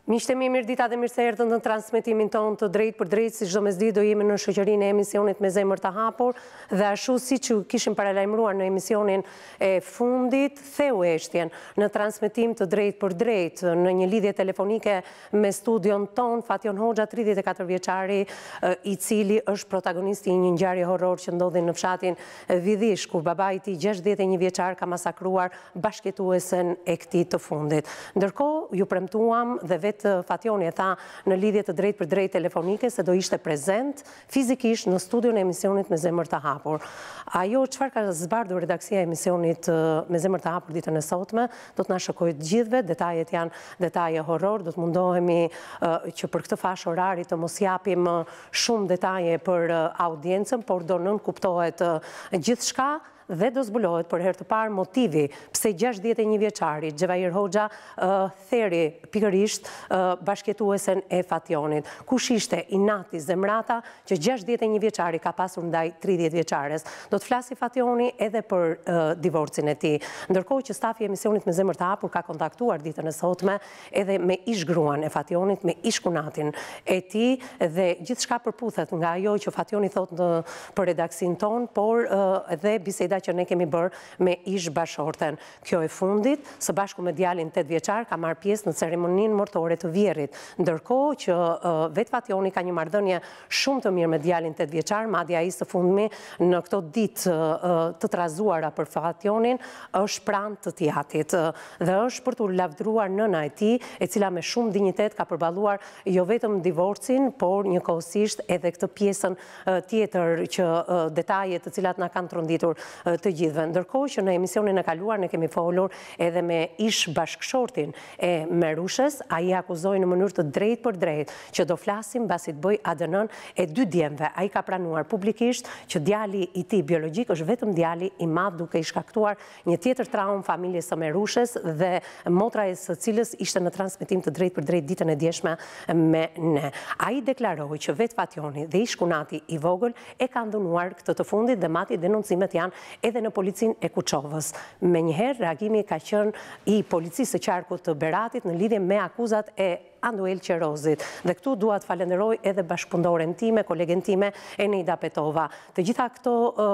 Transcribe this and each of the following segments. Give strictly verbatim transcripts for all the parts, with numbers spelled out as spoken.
Miqtë mi mirë dita dhe mirë se erdhën në transmitimin tonë të drejt për drejt, si çdo mesditë do jemi në shoqërinë e emisionit Me Zemër të Hapur dhe ashtu siç ju kishim paralajmëruar në emisionin e fundit, theu eshtjen në transmetim të drejt për drejt në një lidhje telefonike me studion ton Fation Hoxha, tridhjetë e katër vjeçari, i cili është protagonisti i një ngjarje horror që ndodhi në fshatin Vidhish, kur babai i tij gjashtëdhjetë e një vjeçar ka masakruar bashkëjetuesen e këtij të fundit. Ndërkohë ju premtuam dhe vetë Fationi e tha në lidhje të drejt për drejt telefonike se do ishte prezent fizikisht në studion e emisionit Me Zemër të Hapur. Ajo çfarë ka zbardhur redaksia e emisionit Me Zemër të Hapur ditën e sotme, do të na shokojë të gjithëve, detajet janë detaje horror, do të mundohemi uh, që për këtë fashë orari të mos japim uh, shumë detaje për uh, audiencën, por do nën kuptohet uh, gjithçka. Dhe do zbulohet për herë të parë motivi pse gjashtëdhjetë e një vjeçari Xhevair Hoxha uh, theri pikërisht uh, bashkëjetuesen e Fationit. Kush ishte inati zemrata që gjashtëdhjetë e një vjeçari ka pasur ndaj tridhjetë vjeçares. Do të flasi Fationi edhe për uh, divorcin e tij. Ndërkohë që stafi i emisionit Me Zemër të Hapur ka kontaktuar ditën e sotme edhe me ish-gruan e Fationit, me ish-kunatin e tij dhe gjithçka përputhet nga ajo që Fationi thot në për redaksin ton, por uh, edhe biseda që ne kemi bërë me ish bashorten. Kjo e fundit, së bashku me djalin tetë vjeçar, ka marrë pjesë në ceremoninë martore të vjerrit. Ndërkohë që uh, vetë Fationi ka një marrëdhënie shumë të mirë me djalin tetë vjeçar, madje ai së fundmi në këto ditë uh, të trazuara për Fationin është pranë të teatrit uh, dhe është për t'u lavdruar nëna e tij, e cila me shumë dinjitet ka përballuar jo vetëm divorcin, por njëkohësisht edhe këtë pjesën uh, tjetër që uh, detajet të cilat na kanë tronditur të gjithëve. Ndërkohë që në emisionin e kaluar ne kemi folur edhe me ish bashkëshortin e Merushes, ai akuzoi në mënyrë të drejtë për drejtë që do flasim mbasi të bëj A D N-n e dy djemve. Ai ka pranuar publikisht që djali i tij biologjik është vetëm djali i madh, duke i shkaktuar një tjetër traumë familjes së Merushes dhe motra e së cilës ishte në transmetim të drejtë për drejtë ditën e djeshme me ne. Ai deklaroi që vetë Fationi dhe ish-kunati i vogël e kanë dhunuar këtë të fundit dhe madje denoncimet janë edhe në policinë e Kuçovës. Menjëherë reagimi ka qenë i policisë së qarkut të Beratit në lidhje me akuzat e Anduel Qerozit. Dhe këtu dua të falenderoj edhe bashkëpunëtoren time, kolegen time Eneida Petova. Të gjitha këto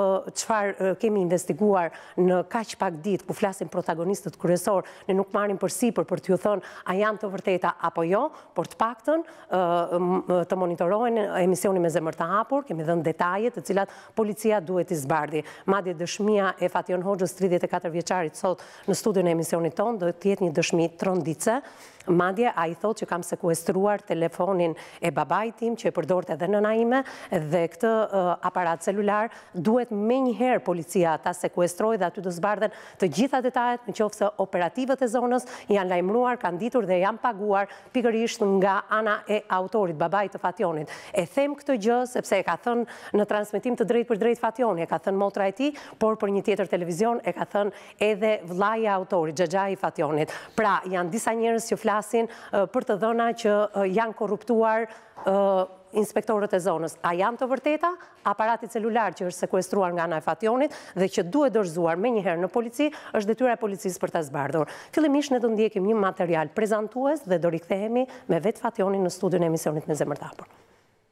çfarë uh, kemi investiguar në kaq pak ditë ku flasin protagonistët kryesor, ne nuk marrim përsipër për t'ju thënë a janë të vërteta apo jo, por të paktën uh, të monitorohen emisioni Me Zemër të Hapur, kemi dhënë detaje të cilat policia duhet i zbardhi. Madje dëshmia e Fation Hoxhës tridhjetë e katër vjeçarit sot në studion e emisionit ton do të jetë një dëshmi trondice. Madje ai thotë që kam sekuestruar telefonin e babait tim që e përdorte edhe nëna ime dhe këtë uh, aparat celular duhet menjëherë policia ta sekuestrojë dhe aty do zbardhen të gjitha detajet, nëse operativët e zonës janë lajmëruar, kanë ditur dhe janë paguar pikërisht nga ana e autorit, babait të Fationit. E them këtë gjë sepse e ka thënë në transmetim të drejtë për drejtë Fationi, e ka thënë motra e tij, por për një tjetër televizion e ka thënë edhe vllai i autorit, xhaxhai i Fationit. Pra, janë disa njerëz që flasin uh, për të dhëna që uh, janë korruptuar uh, inspektorët e zonës. A janë të vërteta? Aparati celular që është sekuestruar nga ana e Fationit dhe që duhet dorëzuar menjëherë në polici, është detyra e policisë për ta zbardhur. Fillimisht ne do ndjekim një material prezantues dhe do rikthehemi me vetë Fationin në studion e emisionit Me Zemër të Hapur.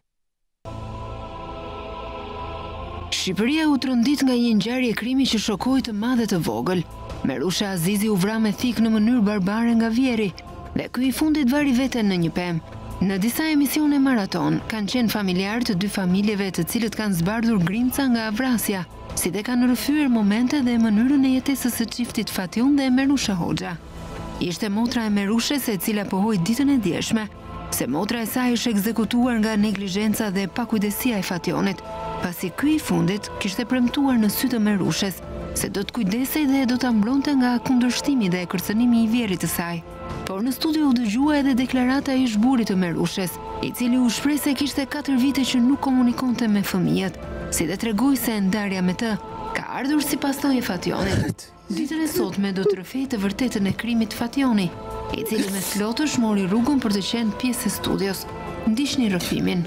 Shqipëria u trondit nga një ngjarje krimi që shokoi të madhe të vogël. Merusha Azizi u vra me thik në mënyrë barbare nga Vjeri dhe ky i fundit vari veten në një pemë. Në disa emisione maraton kanë qenë familjarë të dy familjeve të cilët kanë zbardhur grimca nga vrasja, si dhe kanë rrëfyer momente dhe mënyrën e jetesës së çiftit Fation dhe Merusha Hoxha. Ishte motra e Merushes e cila pohoi ditën e djeshme se motra e saj është ekzekutuar nga neglizhenca dhe pakujdesia e Fationit, pasi ky i fundit kishte premtuar në sy të Merushes se do të kujdesej dhe do ta mbronte nga kundërshtimi dhe kërcënimi i Vjerit të saj. Por në studio u dëgjua edhe deklarata e ish-burrit të Merushes, i cili u shpreh se kishte katër vite që nuk komunikonte me fëmijët, si dhe tregoi se ndarja me të ka ardhur sipas së Fationit. Ditën e sotme do të rrëfej të vërtetën e krimit Fationi, i cili me flotësh mori rrugën për të qenë pjesë e studios. Ndiqni rrëfimin.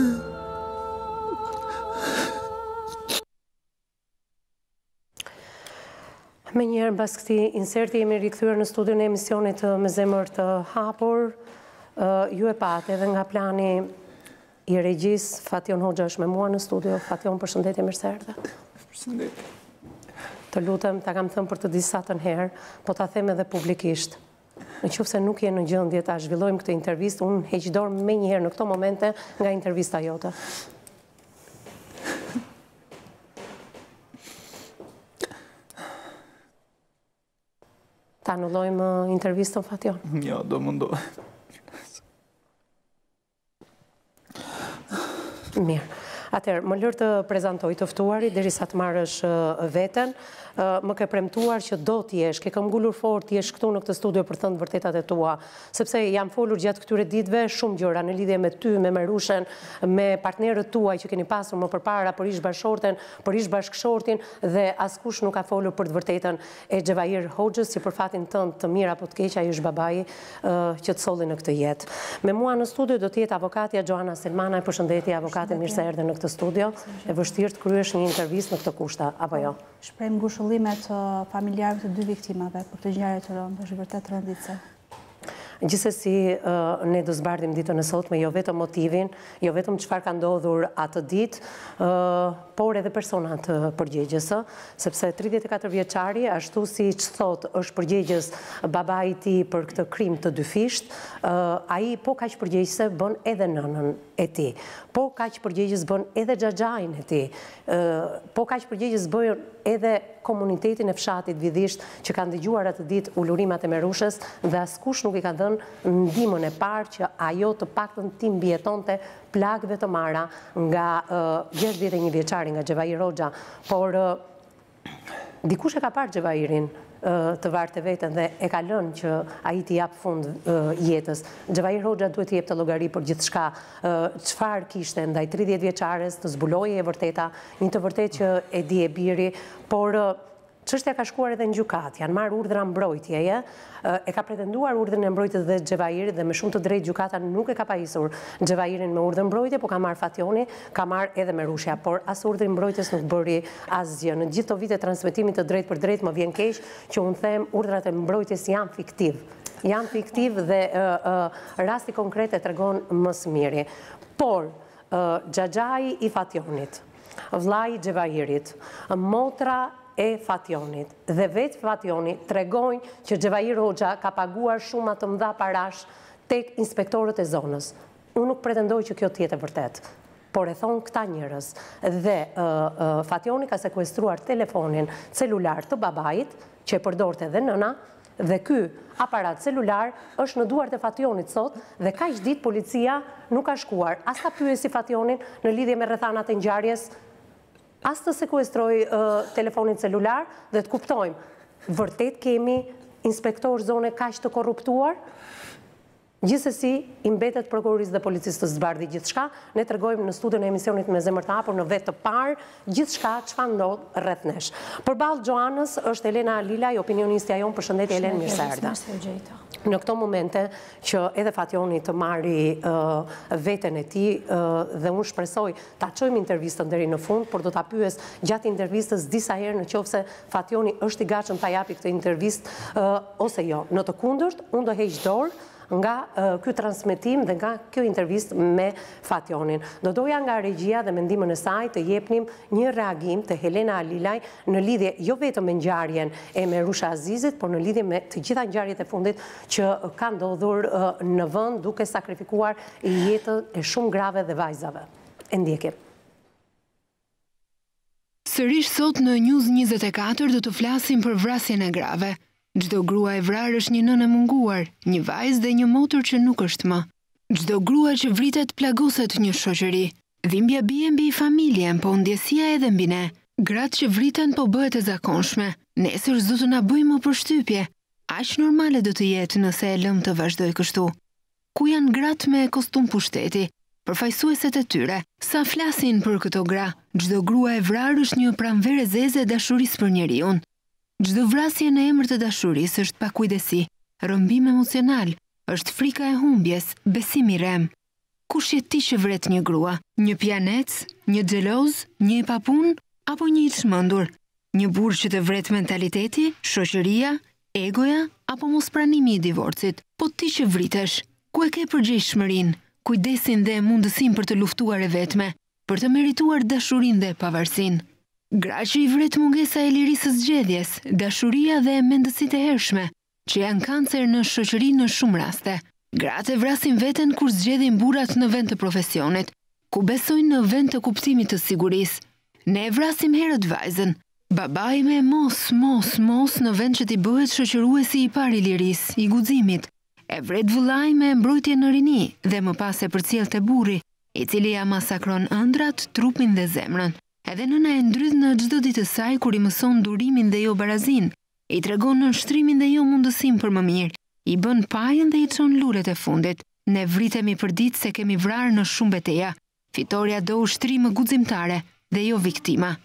Me njerë, bas këti inserti jemi rikthyer në studion e emisionit Me Zemër të Hapur. Ju e pate edhe nga plani i regjis, Fation Hoxha është me mua në studio. Fation, përshëndetje, mirë se erdhe. Përshëndetje. Të lutem, ta kam thënë për të disa të herë, po ta them edhe publikisht. Në qoftë se nuk je në gjendje ta zhvillojmë këtë intervistë, unë heq dorë me njëherë në këto momente nga intervista jote. Ta anullojmë intervistën, Fation? Jo, do mundohet. Mirë. Atëherë, më lërë të prezantoj të ftuarit, derisa të marrësh veten. Më ke premtuar që do t'jesh, ke kam ngullur fort t'jesh këtu në këtë studio për thënë vërtetat e tua, sepse jam folur gjatë këtyre ditëve shumë gjëra në lidhje me ty, me Merushen, me partnerët tuaj që keni pasur më përpara, për ish bashkëshorten, për ish bashkëshortin, dhe askush nuk ka folur për të vërtetën e Xhevair Hoxhës, që për fatin tënd të mirë apo të keq, ai është babai që të solli në këtë jetë. Me mua në studio do të jetë avokatja Gjoana Selmana. Përshëndetje avokate, mirë se erdhe në këtë studio. E vështirë të kryesh një intervistë në këtë kushte, apo jo? Shprejmë ngushëllimet familjarëve të dy viktimave për këtë ngjarje të rëndë, është vërtet rënditse. Gjithsesi, ne do zbardim ditën e sotme jo vetëm motivin, jo vetëm çfarë ka ndodhur atë ditë, por edhe personat përgjegjës, sepse tridhjetë e katër vjeçari, ashtu siç thot, është përgjegjës babai i tij për këtë krim të dyfisht, ai po kaq përgjegjëse bën edhe nënën e tij, po kaq përgjegjës bën edhe xhaxhain e tij, po kaq përgjegjës bën edhe komunitetin e fshatit vidhisht që kanë dëgjuar atë ditë ulurimat e Merushës, dhe askush nuk i ka dhënë ndihmën e parë që ajo të paktën ti mbijetonte plagëve të marra nga gjashtëdhjetë e një vjeçari, nga Xhevair Hoxha. Por dikush e ka parë Xhevairin të vartë veten dhe e ka lënë që ai t'i jap fund jetës. Xhevair Hoxha duhet t'i jep të llogari për gjithçka, çfarë kishte ndaj tridhjetë vjeçares, të zbulojë e vërteta, një të vërtetë që e di e biri, por çështja ka shkuar edhe në gjykat, janë marrë urdhra mbrojtjeje, e ka pretenduar urdhën e mbrojtjes dhe Xhevairit, dhe me shumë të drejtë gjykata nuk e ka pajisur Xhevairin me urdhën mbrojtje, po ka marrë Fationi, ka marrë edhe Merushja, por as urdhri mbrojtjes nuk bëri asgjë. Në gjithë të vite transmetimit të drejtë për drejtë më vjen keq që unë them urdhrat e mbrojtjes janë fiktiv. Janë fiktiv dhe rasti konkret e tregon më së miri. Por xhaxhai i Fationit, vllai i Xhevairit, motra e Fationit dhe vetë Fationi tregojnë që Xhevair Hoxha ka paguar shuma të mëdha parash tek inspektorët e zonës. Unë nuk pretendoj që kjo të jetë e vërtet, por e thonë këta njerëz. Dhe Fationi ka sekuestruar telefonin celular të babait, që e përdorte edhe nëna, dhe ky aparat celular është në duart e Fationit sot, dhe kaq ditë policia nuk ka shkuar as ta pyesi Fationin në lidhje me rrethanat e ngjarjes, as të sekuestroj telefonin celular, dhe të kuptojmë, vërtet kemi inspektor zone kaq të korruptuar? Gjithsesi, i mbetet prokurorisë dhe policisë të zbardhë gjithçka. Ne tregojmë në studion e emisionit Me Zemër të Hapur në vetë të parë gjithçka çfarë ndodh rreth nesh. Përballë Gjoanës është Elena Lilaj, opinionistja jon. Përshëndetje Elenë, mirë se erdhe. Në këto momente që edhe Fationi të marri veten e tij, dhe unë shpresoj ta çojmë intervistën deri në fund, por do ta pyes gjatë intervistës disa herë nëse Fationi është i gatshëm ta japi këtë intervistë ose jo. Në të kundërt, unë do heq dorë nga ky transmetim dhe nga kjo intervistë me Fationin. Do doja nga regjia dhe me ndihmën e saj të jepnim një reagim të Helena Lilaj në lidhje jo vetëm me ngjarjen e Merusha Azizit, por në lidhje me të gjitha ngjarjet e fundit që kanë ndodhur në vend, duke sakrifikuar jetën e shumë grave dhe vajzave. E ndjekim. Sërish sot në News njëzet e katër do të flasim për vrasjen e grave. Çdo grua e vrarë është një nënë e munguar, një vajzë dhe një motër që nuk është më. Çdo grua që vritet plagoset një shoqëri. Dhimbja bie mbi familjen, po ndjesia edhe mbi ne. Gratë që vriten po bëhet e zakonshme. Nesër s'do të na bëjmë më përshtypje. Aq normale do të jetë nëse e lëm të vazhdoj kështu. Ku janë gratë me kostum pushteti? Përfaqësueset e tyre, sa flasin për këto gra? Çdo grua e vrarë është një pranverë zeze dashurisë për njeriu. Çdo vrasje në emër të dashurisë është pakujdesi, rrëmbim emocional, është frika e humbjes, besimi rem. Kush je ti që vret një grua? Një pianec, një xheloz, një papun, apo një i çmendur? Një burr që të vret mentaliteti, shoqëria, egoja, apo mospranimi i divorcit? Po ti që vritesh, ku e ke përgjegjshmërinë, kujdesin dhe mundësinë për të luftuar e vetme, për të merituar dashurinë dhe pavarësinë. Gra që i vret mungesa e lirisë së zgjedhjes, dashuria dhe mendësitë e hershme, që janë kancer në shoqëri në shumë raste. Gratë e vrasin veten kur zgjedhin burrat në vend të profesionit, ku besojnë në vend të kuptimit të sigurisë. Ne e vrasim herët vajzën. Babai me mos, mos, mos në vend që t'i bëhet shoqëruesi i parë i lirisë, i guximit. E vret vëllai me mbrojtje në rini dhe më pas e përcjell te burri, i cili ja masakron ëndrat, trupin dhe zemrën. Edhe nëna e ndrydh në çdo ditë të saj kur i mëson durimin dhe jo barazin, i tregon nënshtrimin dhe jo mundësim për më mirë, i bën pajën dhe i çon lulet e fundit. Ne vritemi për ditë se kemi vrarë në shumë betejë. Fitoria do ushtri më guximtare dhe jo viktima.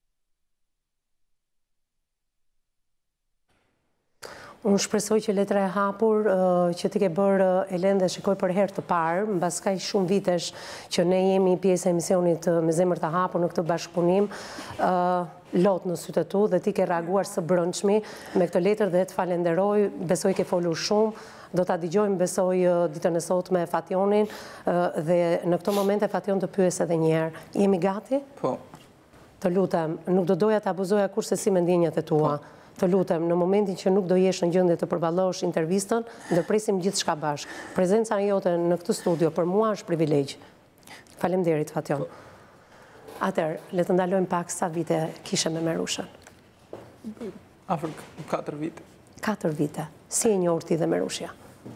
Unë shpresoj që letra e hapur që ti ke bërë Elen dhe shikoj për herë të parë, mbas kaq shumë vitesh që ne jemi pjesë e emisionit Me zemër të hapur në këtë bashkëpunim, lot në sytë tu dhe ti ke reaguar së brëndshmi me këtë letër dhe të falenderoj, besoj ke folur shumë, do ta dëgjojmë besoj ditën e sotme Fationin dhe në këtë moment e Fation të pyes edhe një herë. Jemi gati? Po. Të lutem, nuk do doja të abuzoja kurse si me ndjenjat e tua. Të lutem, në momentin që nuk do jesh në gjendje të përballosh intervistën, ndërpresim gjithçka bashkë. Prezenca jote në këtë studio për mua është privilegj. Faleminderit Fation. Atëherë, le të ndalojmë pak sa vite kishe me Merushën. Afër katër vite. Katër vite. Si e njohur ti dhe Merushja?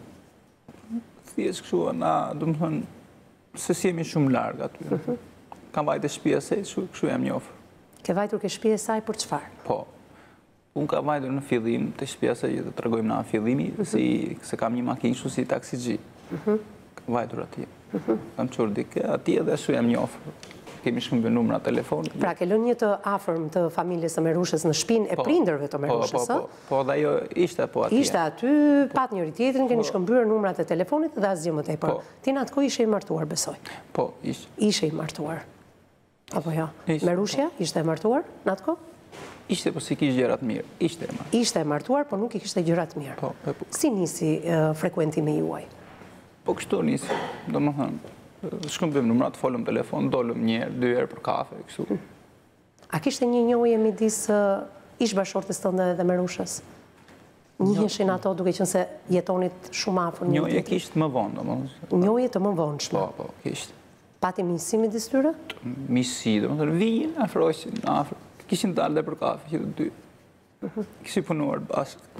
Thjesht kështu, na, do të thënë, se si jemi shumë larg aty. Kam vajtë shtëpia e saj, kështu jam njohur. Ke vajtur ke shtëpia e saj për çfarë? Po. Unë kam vajtur në fillim të shtëpia së që të tregojmë na fillimi, si se kam një makinë kështu si taksixhi. Kam vajtur atje. Kam çuar dikë atje dhe ashtu jam njohur. Kemi shkëmbyer numra telefoni. Pra ke lënë një të afërm të familjes së Merushës në shtëpinë e prindërve të Merushës, ë? Po, po, dhe ajo ishte po atje. Ishte aty, pat njëri tjetrin, keni shkëmbyer numrat e telefonit dhe asgjë më tepër. Ti në atë kohë ishe i martuar, besoj. Po, ishte. Ishe i martuar. Apo jo? Merushja ishte e martuar në atë kohë? Ishte, po si kishte gjëra të mirë. Ishte e martuar. Ishte e martuar, po nuk i kishte gjëra të mirë. Po, si nisi frekuentimi juaj? Po kështu nisi, domethënë, shkëmbym numrat, folëm telefon, dolëm një herë, dy herë për kafe, kështu. A kishte një njohje midis ish bashortes tënde dhe Merushës? Njiheshin ato duke qenë se jetonit shumë afër një tjetrit? Njohje kishte më vonë, domethënë. Njohje të më vonshme. Po, po, kishte. Pati miqësi midis tyre? Miqësi, domethënë vijin, afroheshin afër. Kishin dalë dhe për kafe, që të dy. Kishin punuar bashkë.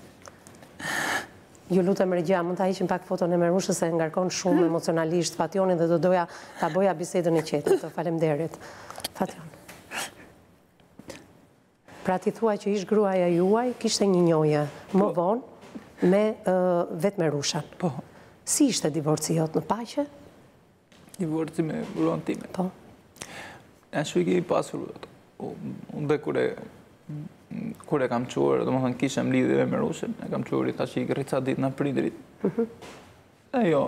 Ju lutem Regja, mund të hiqim pak foton e Merushës se ngarkon shumë emocionalisht Fationin dhe do doja ta bëja bisedën e qetë. Të faleminderit. Fation. Pra ti thua që ish gruaja juaj kishte një njohje më vonë me vetë Merushën. Po. Si ishte divorci jot, në paqe? Divorci me gruan time. Po. Ashtu i kemi pasur ato. Unë dhe kure, kure kam quar, do më thënë kishem lidhje me Merushën, e kam quar i thash i rrica ditë në prindrit. E jo,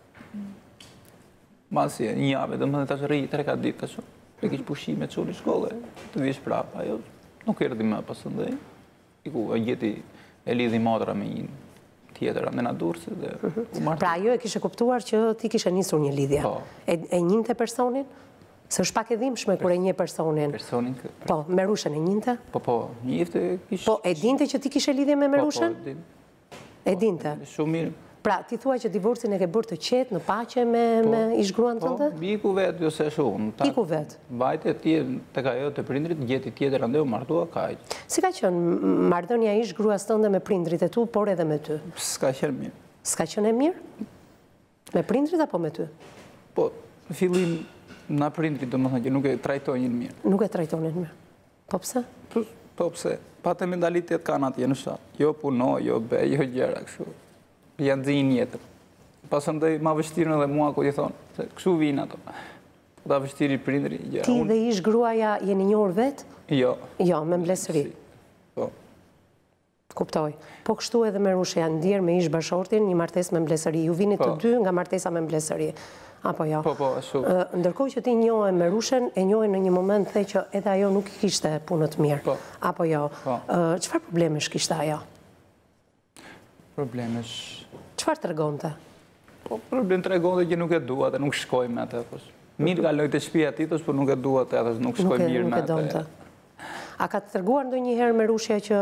masi e një jave, do më thënë tash rri tre ka ditë tash, e kish pushime qurë i shkolle, të vish prapa, ajo nuk erdi më pasëndej, i ku e gjeti e lidhi matra me një tjetër, Amena Durse dhe u martë. Pra ajo e kishe kuptuar që ti kishe nisur një lidhje. E njinte personin? Se është pak e dhimbshme kur e një personin. Personin? Po, Merushën e njinte? Po, po, njifte kishë... Po, e dinte që ti kishe lidhje me Merushën? Po, po, e dinte? Shumë mirë. Pra, ti thua që divorcin e ke bërë të qetë, në paqe me ishgruan tënde? Po, iku vetë, jo se shumë. Iku vetë? Vajte të ka jo të prindrit, gjeti tjetër ande u martua, kajtë. Si ka qënë marrëdhënia ishgruas tënde me prindrit e tu, por edhe me ty? S'ka qenë mirë. S'ka qenë e mirë? Me prindrit apo me ty? Po, në fillim, na prindrit do më thënë që nuk e trajtojnë mirë. Nuk e trajtojnë mirë. Po pse? Po pse. Pate mentalitet kanë atje në shatë. Jo puno, jo be, jo gjera, kështu. Janë zinë jetër. Pasëndaj ma vështirën edhe mua, ku t'i thonë, se kështu vinë ato. Po ta vështiri prindri. Ti dhe ish gruaja jeni njohur vetë? Jo. Jo, me mblesëri. Po. Kuptoj. Po kështu edhe Merushja janë ndjerë me ish bashortin, një martes me mblesëri. Ju vini të dy nga martesa me mblesëri. Apo jo? Po, po, ashtu. Ndërkohë që ti njohë Merushën, e njohë në një moment the që edhe ajo nuk i kishte punët mirë. Po. Apo jo? Po. Qëfar problemesh kishte ajo? Problemesh... Qëfar të regonte? Po, problem të regon dhe që nuk e dua dhe nuk shkoj me atë. Mirë kaloj të shtëpia ti, por nuk e dua atë, nuk shkoj mirë me atë. A ka të treguar ndonjëherë Merushja që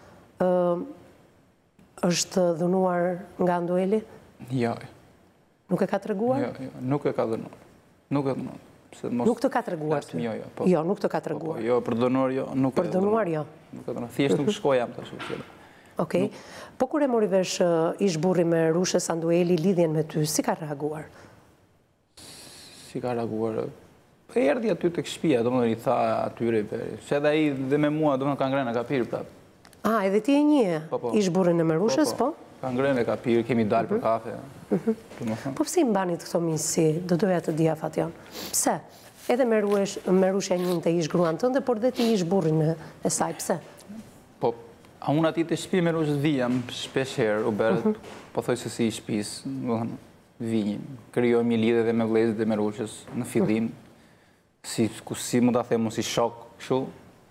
është dhunuar nga Andueli? Jo. Nuk e ka treguar? Jo, nuk e ka dhunuar. Nuk e dhunuar. Nuk të ka treguar ty? Jo, jo. Jo, nuk të ka treguar. Jo, për dhunuar jo. Për dhunuar jo? Thjesht nuk shkoj jam të shumë. Okej. Po kur e mori vesh ish burri me Rushës Andueli lidhjen me ty, si ka reaguar? Si ka reaguar? E erdi aty të këshpia, do më dhe i tha atyre, që edhe i dhe me mua, do më ka ngrene, ka pirë prapë. A, edhe ti e një ish burrin e Merushës, po? Ka ngrene, ka pirë, kemi dalë për kafe. Po pëse i mbanit këto misi, do doja të dija Fatjon? Pse? Edhe Merushja njën të ish gruan tënde, por dhe ti ish burrin e saj, pse? Po, a unë ati të shpi Merushës vijam shpesh herë, u berët, po thoj se si i shpis, vijim, kryojmë një lidhe dhe me vlezit dhe Merushës në fillim, si mund të themu si shok, këshu.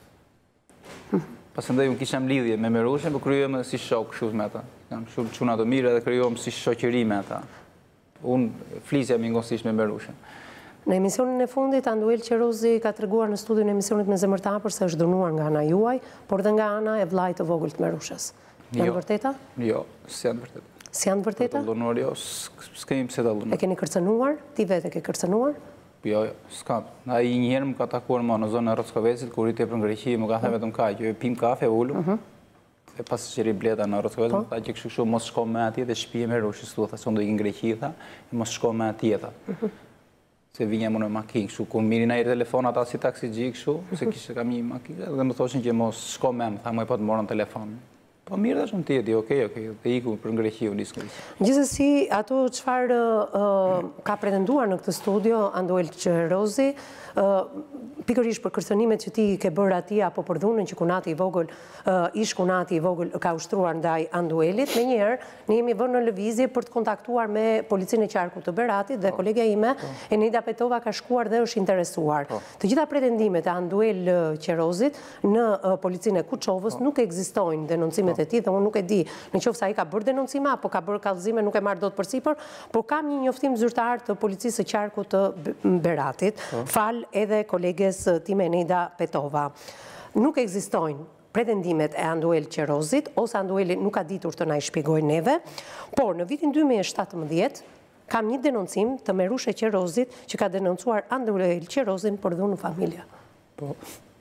Pas ndaj unë kishem lidhje me Merushën, po kryojmë si shok, këshu me ta. Jam shumë quna të mire dhe kryojmë si shoqëri me ta. Unë flisja mi ngosisht me Merushën. Në emisionin e fundit, Anduel Qerozi ka të reguar në studion e emisionit me zemër të hapër se është dënuar nga ana juaj, por dhe nga ana e vllajt të vogël të Merushës. Janë vërteta? Jo, s'janë vërteta. S'janë vërteta? Dënuar, jo, s'kemi pse ta dënuar. E keni kërcënuar? Ti vetë e ke kërcënuar? Jo, jo, s'kam. A i njëherë më ka takuar më në zonë e Rockovesit, kur i te për në Greqi, më ka thënë vetëm ka, që pim kafe, ullu, e pas që i bleta në Rockovesit, më tha që kështu kështu mos shko me atje dhe shpije me Merushës, tu tha, se unë do i në Greqi, tha, e mos shko me atje, tha. Se vinja më në makinë, kështu, ku mirin a i telefon ata si taksi gjik, kështu, se kishë kam një makinë, dhe më thoshin që mos shko me më, tha, më e po të morën telefon. Po mirë dhe shumë tjeti, okej, okej, dhe iku për Greqi, unë disë Greqi. Gjithsesi, ato çfarë ka pretenduar në këtë studio, Anduel Qerozi, pikërisht për kërcënimet që ti ke bërë ati, apo për dhunën që kunati i vogël, ish kunati i vogël ka ushtruar ndaj Anduelit, me njerë, ne jemi vënë në lëvizje për të kontaktuar me policinë e qarkut të Beratit, dhe kolegja ime, Enida Petova, ka shkuar dhe është interesuar. Të gjitha pretendimet e Anduel Qerozit në policinë e Kuçovës nuk ekzistojnë denoncimet e ti, dhe unë nuk e di në qoftë sa i ka bërë denoncime, apo ka bërë kallëzime, nuk e marrë dot përsipër, por kam një njoftim zyrtar të policisë së qarkut të Beratit, fal edhe koleges time Enida Petova. Nuk ekzistojnë pretendimet e Anduel Qerozit, ose Andueli nuk ka ditur të na i shpjegojë neve, por në vitin dy mijë e shtatëmbëdhjetë kam një denoncim të Merushës Qerozit që ka denoncuar Anduel Qerozin për dhunë në familje. Po.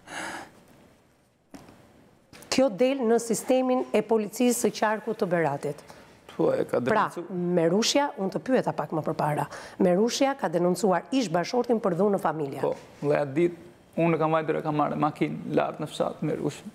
Kjo del në sistemin e policisë së qarkut të Beratit. Pra, Merushja, unë të pyeta pak më përpara, Merushja ka denoncuar ish bashortin për dhunë në familje. Po, dhe atë ditë, unë kam vajtur e kam marrë makinë lartë në fshatë Merushën.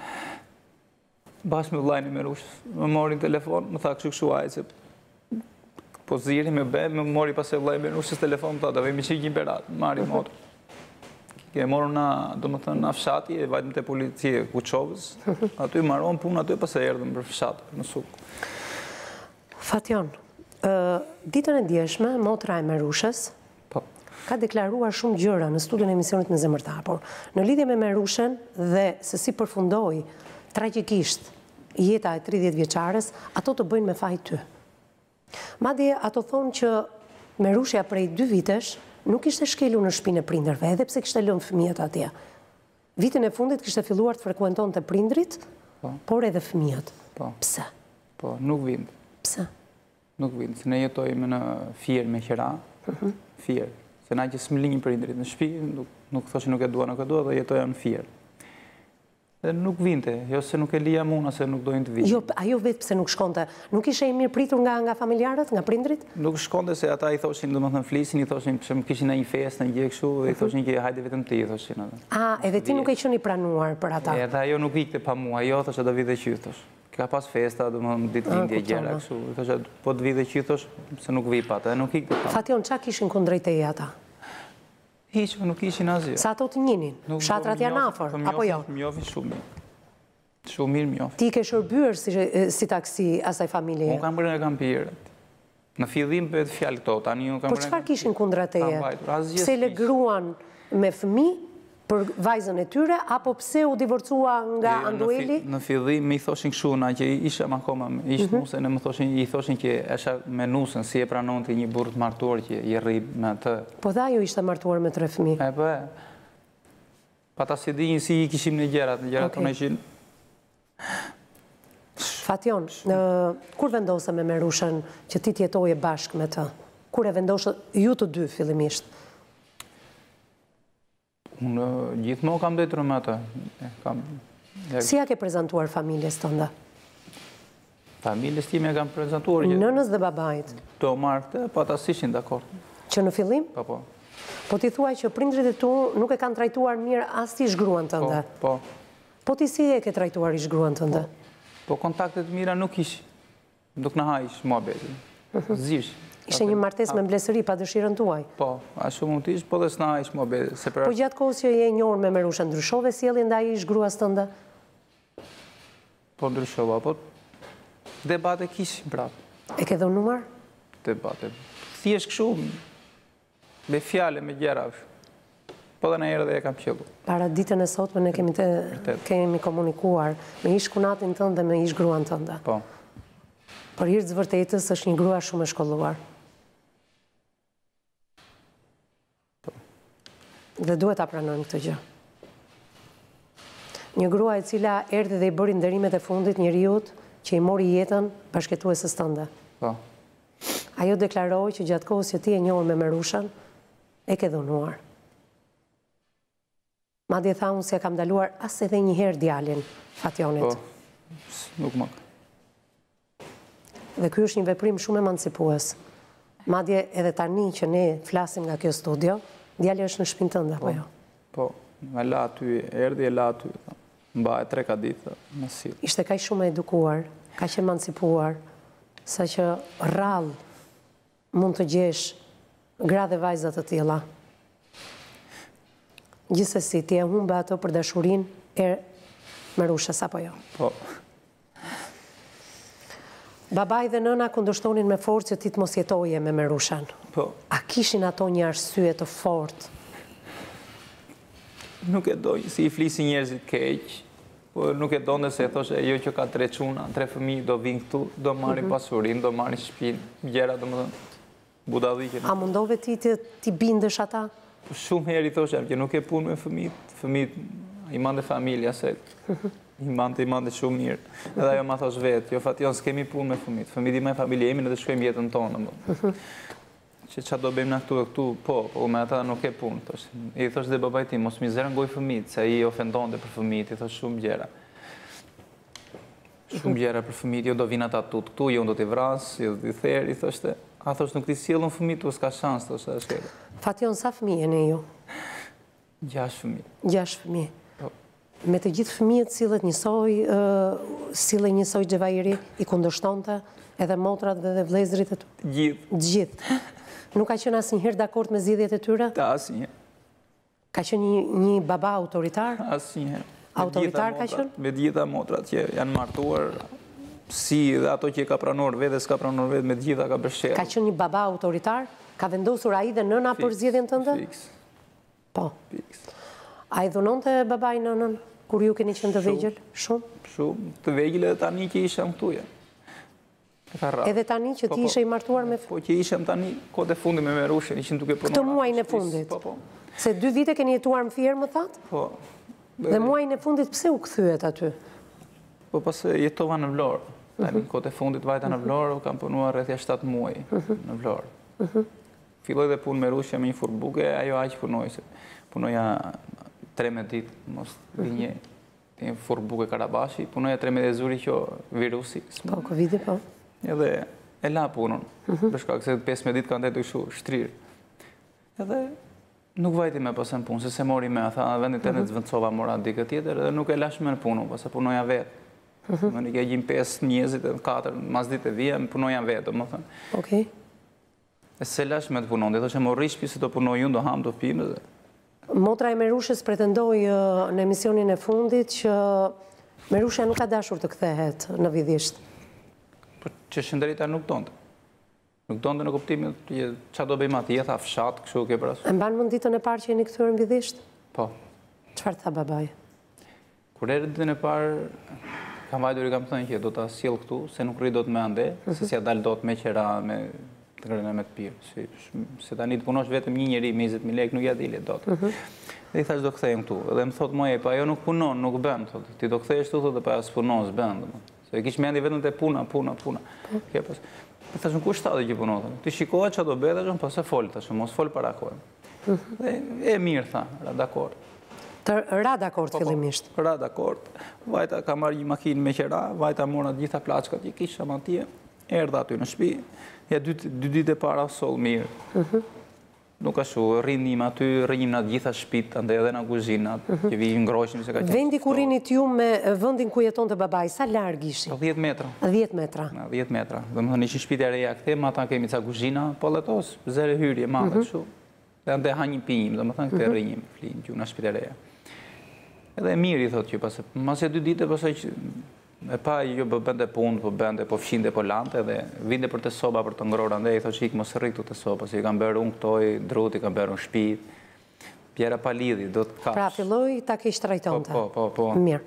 Bashë me vllajin e Merushës, më morin telefon, më tha kështu kështu ajë, se po ziri me be, më mori pas e vllaj Merushës telefon, më tha, da vemi që i Berat, marri motor. Ke morën na, do më thënë, na fshati, e vajtëm të policie Kuçovës, aty marron punë, aty pas e erdhëm për fshatë, në sukë. Fatjon, ditën e djeshme, motra e Merushës ka deklaruar shumë gjëra në studion e emisionit me zemër të hapur. Në lidhje me Merushën dhe se si përfundoi tragjikisht jeta e tridhjetë vjeçares, ato të bëjnë me faj ty. Madje ato thonë që Merushja prej dy vitesh nuk ishte shkelur në shtëpinë e prindërve, edhe pse kishte lënë fëmijët atje. Vitin e fundit kishte filluar të frekuentonte prindrit, por edhe fëmijët. Pse? Po, nuk vindë. Pse? Nuk vindë, se ne jetojme në Fier me qera, Fier. Se na që s'më linjë prindrit në shtëpi, nuk thoshe nuk e dua, nuk e dua, dhe jetoja në Fier. Dhe nuk vinte, jo se nuk e lija muna, se nuk dojnë të vindë. Jo, ajo vetë pse nuk shkonte, nuk ishe i mirë pritur nga familjarët, nga prindrit? Nuk shkonte se ata i thoshin, do më thënë flisin, i thoshin, që më kishin në një fest, në një kështu, dhe i thoshin që hajde vetëm ti, i thoshin. A, edhe ti nuk e qëni pranuar për ata? Edhe ajo nuk ikte pa mua, jo, thoshe do vide qyth, thosh. Ka pas festa, do më ditë lindje gjera, kështu, thoshe, po të vide qyth, thosh, se nuk vi pa ta, nuk ikte pa. Fatjon, qa kishin kundrejt e ata? Hiqë, nuk ishin asgjë. Sa ato të njinin? Shatrat janë afër, apo jo? Më njofin shumë mirë. Shumë mirë më njofin. Ti ke shërbyer si taksi asaj familje? Unë kam bërë në kampirët. Në fillim për të fjallë këto, tani unë kam bërë... Por çfarë kishin kundra teje? Pse le gruan me fëmijë, Për vajzën e tyre, apo pse u divorcua nga Andueli? Në fillim mi thoshin kështu, na që ishem akoma, ishtë nusën, e më thoshin, i thoshin që esha me nusën, si e pranon të një burë të martuar që i rri me të. Po dhe ajo ishte martuar me tre fëmijë. E po e. Pa ta si dijin si i kishim në gjerat, në gjerat tonë ishin. Fation, kur vendose me Merushën që ti tjetoje bashkë me të? Kur e vendoshe ju të dy fillimisht? Unë gjithmonë kam detyrë me atë. Si ja ke prezentuar familjes tënde? Familjes time e kam prezentuar që... Nënës dhe babait? Do marrë të, pa ta sishin dakord. Që në fillim? Po, po. Po ti thuaj që prindrit e tu nuk e kanë trajtuar mirë as ti shgruan tënde? Po, po. Po ti si e ke trajtuar i shgruan tënde? Po kontaktet mira nuk ish. Nuk në hajsh mua beti. Zish. Ishte një martes me mblesëri pa dëshirën tuaj? Po, a shumë mund t'ish, po dhe s'na hajsh mua beti. Po gjatë kohës që je njohur me Merushën, ndryshove sjelljen ndaj i shgruas tënde? Po ndryshova, po debate kishim prapë. E ke dhunuar? Debate. Thjesht kështu, me fjale, me gjera. Po dhe në herë dhe e kam qëllu. Para ditën e sotme ne kemi, te, kemi komunikuar me ish kunatin tënde dhe me ish gruan tënde. Po. Për hir të vërtetës është një grua shumë e shkolluar. Po. Dhe duhet ta pranojmë këtë gjë. Një grua e cila erdhi dhe i bëri nderimet e fundit njeriut që i mori jetën bashkëtuesës tënde. Po. Ajo deklaroi që gjatë kohës që ti e njohur me Merushën, e ke dhunuar. Madje tha unë se kam ndaluar as edhe një herë djalin Fationit. Po, nuk më. Dhe ky është një veprim shumë emancipues. Madje edhe tani që ne flasim nga kjo studio, djali është në shtëpinë tënde apo jo? Po, me la aty, erdhi e la aty. Mbahet tre ka ditë, më sill. Ishte kaq shumë e edukuar, kaq emancipuar, sa që rrallë mund të gjesh gra dhe vajza të tilla. Gjithsesi, ti e humbe ato për dashurinë e Merushës apo jo? Po. Babai dhe nëna kundërshtonin me forcë që ti të mos jetoje me Merushën. Po. A kishin ato një arsye të fortë? Nuk e doj, si i flisi njerëzit keq, po nuk e donte se e thoshe, jo që ka tre çuna, tre fëmijë do vinë këtu, do marrin pasurinë, do marrin shtëpinë, gjëra domethënë budalliqe. A mundove ti të ti bindesh ata? Shumë herë i thoshem që nuk e punë me fëmijët, fëmijët i mande familja se i mande, i mande shumë mirë. Edhe ajo ma thosh vetë, jo Fation, s'kemi punë me fëmijët, fëmijët i me familje jemi në të shkojmë jetën tonë. Që qa do bëjmë në këtu e këtu, po, po me ata nuk e punë. I thosh dhe babaj tim, mos mi zërëngoj fëmijët, se i ofendonte për fëmijët, i thosh shumë gjera. Shumë gjera për fëmijët, jo do vinë ata tutë këtu, jo do t'i vrasë, jo do t'i therë, i thoshte. A thosh nuk t'i sjellën fëmijët, tu s'ka shansë, thoshte e shkele. Fation, sa fëmijë e ju? Gjash fëmijë. Gjash fëmijë. Me të gjithë fëmijët sillet njësoj, sillet njësoj Xhevairi, i kundërshtonte edhe motrat dhe dhe vëllezërit e tu? Gjithë. Gjithë. Nuk ka qenë asnjëherë dakord me zgjedhjet e tyre? Ta asnjëherë. Ka qenë një, një baba autoritar? Asnjëherë. Autoritar ka qenë? Me gjitha motrat që janë martuar, si dhe ato që i ka pranuar vetë dhe s'ka pranuar vetë, me gjitha ka bësherë. Ka qenë një baba autoritar? Ka vendosur ai dhe nëna për zgjedhjen tënde? Fiks. Po. Fiks. A i dhunonte babai nënën kur ju keni qenë të vegjël? Shumë? Shumë. Të vegjël edhe tani që ishem këtu ja. Edhe tani që ti ishe i martuar me... Po që ishem tani, kohët e fundit me Merushën, ishim duke punuar. Këtë muajin e fundit? Po, po. Se dy vite keni jetuar më thjerë, më thatë? Po. Dhe muajin e fundit pse u kthyet aty? Po pas jetova në Vlorë. Tani kohët e fundit vajta në Vlorë, kam punuar rreth shtatë muaj në Vlorë. Filloj dhe punë Merushja me një furbuke, ajo aq punoj se punoja tremet ditë, mos një një furbuke Karabashi, punoja tremet e zuri që virusi. Po, Covid-i, po. Edhe e la punën, për shkak se pesëmbëdhjetë ditë kanë të kështu shtrirë. Edhe nuk vajti me pasën punë, se se mori me, tha, vendit të në të zvëndcova mora dikë tjetër, edhe nuk e lash me në punën, pasë punoja vetë. Më një ke gjim pesë njëzit, katër, mas ditë e vija, punoja vetë, më thënë. Okej. E se lash me të punon, dhe thoshe më rishpi se të punoj unë, do ham, do pimë. Motra e Merushës pretendoi në emisionin e fundit që Merushja nuk ka dashur të kthehet në Vidisht. Por që shëndërita nuk donte. Nuk donte në kuptimin që qa do bëjmë atë, jetha fshat, kështu ke parasysh. E mban mend ditën e parë që jeni kthyer në Vidisht? Po. Çfarë tha babai? Kur erë ditën e parë, kam vajtur i kam thënë që do ta sjell këtu, se nuk rri dot me ande, se si dal dot me qera, me të ngrënë me të pirë. Si, se tani të punosh vetëm një njeri me njëzet mijë lekë nuk ja dile dot. Dhe i thash do kthehem këtu. Dhe më thot moje, pa ajo nuk punon, nuk bën, thot. Ti do kthehesh këtu, thot, dhe pa as punon, s'bën. Se e kish mendje vetëm te puna, puna, puna. Kjo pas. Po thash nuk është atë që punon. Ti shikoha çfarë do bëj, thash, pas e fol, thash, mos fol para kohë. Dhe e mirë tha, ra dakord. Të ra dakord fillimisht. Ra dakord. Vajta ka marrë një makinë me qera, vajta mora të gjitha plaçkat që kisha atje, erdha aty në shtëpi. Ja dy dy ditë para sol mirë. Nuk ashtu, rrinim aty, rrinim në gjitha shtëpit, andaj edhe në kuzhinat, që vijnë ngrohshin se ka qenë. Vendi ku rinit ju me vendin ku jetonte babai, sa larg ishin? dhjetë metra. dhjetë metra. dhjetë metra. Domethënë ishin shtëpitë e reja këthe, ata kemi ca kuzhina, po letos, zero hyrje madhe kështu. Dhe ande ha një pinjim, domethënë këtë rrinim, flin që në shtëpitë e reja. Edhe mirë i thotë që pas mas e dy ditë pastaj që e pa jo bënte punë, po bënte, po fshinte, po lante dhe vinte për të soba për të ngrorë, andaj i thotë që ik mos rri këtu të soba, se i kanë bërë unë këtoj, druti kanë bërë unë shtëpi. Pjera pa lidhi, do të kash. Pra filloi ta keq trajtonte. Po, po, po. Mirë.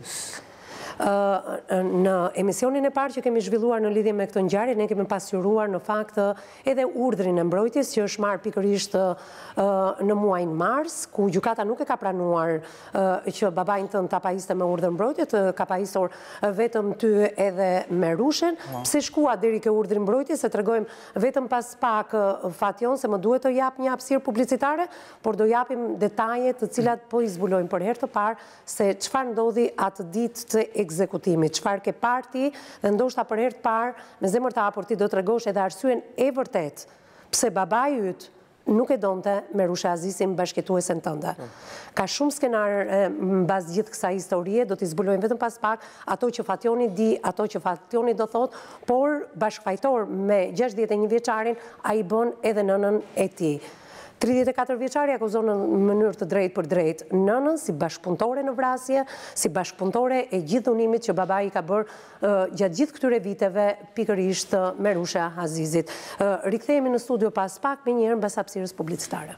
Në emisionin e parë që kemi zhvilluar në lidhje me këtë ngjarje, ne kemi pasqyruar në fakt edhe urdhrin e mbrojtjes që është marrë pikërisht në muajin mars, ku gjykata nuk e ka pranuar që babain tënd ta pajiste me urdhër mbrojtje, të ka pajisur vetëm ty edhe me Rushen. Pse shkua deri ke urdhri mbrojtjes, se tregojmë vetëm pas pak Fation se më duhet të jap një hapësirë publicitare, por do japim detaje të cilat po i zbulojmë për herë të parë se çfarë ndodhi atë ditë të ekzekutimit, çfarë ke parti dhe ndoshta për herë të parë me zemër të hapur ti do t'tregosh edhe arsyen e vërtet pse babai yt nuk e donte Merusha Azisin bashkëtuesen tënde. Ka shumë skenar mbas gjithë kësaj historie, do t'i zbulojmë vetëm pas pak ato që Fationi di, ato që Fationi do thot, por bashkëfajtor me gjashtëdhjetë e një vjeçarin ai bën edhe nënën e tij. tridhjetë e katër vjeçari akuzon në mënyrë të drejtë për drejtë nënën si bashkëpunëtore në vrasje, si bashkëpunëtore e gjithë dhunimit që babai ka bërë gjatë gjithë këtyre viteve pikërisht Merusha Azizit. Rikthehemi në studio pas pak me një herë mbas hapësirës publicitare.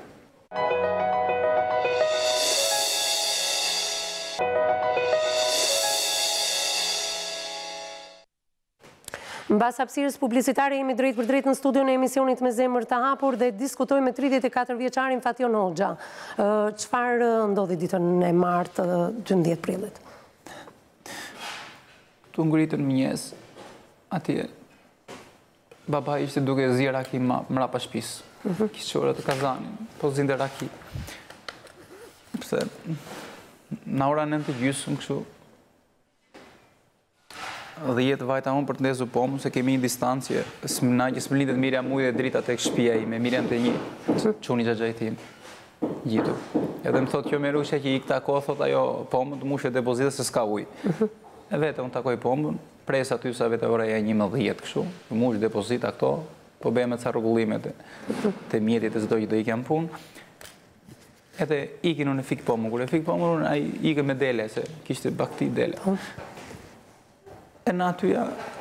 Mbas hapësirës publicitare jemi drejt për drejt në studion e emisionit Me Zemër të Hapur dhe diskutojmë me tridhjetë e katër vjeçarin Fation Hoxha. Çfarë ndodhi ditën e martë dymbëdhjetë prillit? Tu ngritën mëngjes, atje baba ishte duke zi raki mrapa shtëpisë. Kishte qenë të kazanin, po zinte raki. Pse në ora nëntë të gjysmë kështu dhe jetë vajta unë për të ndezu pomë, se kemi një distancje, s'mna që s'më lindet Mirja muj dhe drita tek shtëpia ime, Mirjam të një, çuni xhaxhajtin, gjitu. Edhe më thotë kjo Merusha që i këta kohë, thotë ajo pomën të mushe depozita se s'ka ujë. E vete unë takoj pomën, presa aty sa vete ora e një më dhjetë kështu, mush depozita këto, po bëjmë me ca rregullimet të mjetit e çdo që do ikën punë. Edhe ikin unë fik pomën, kur e fik pomën unë ai ikën me dele se kishte bakti dele. E në atyja,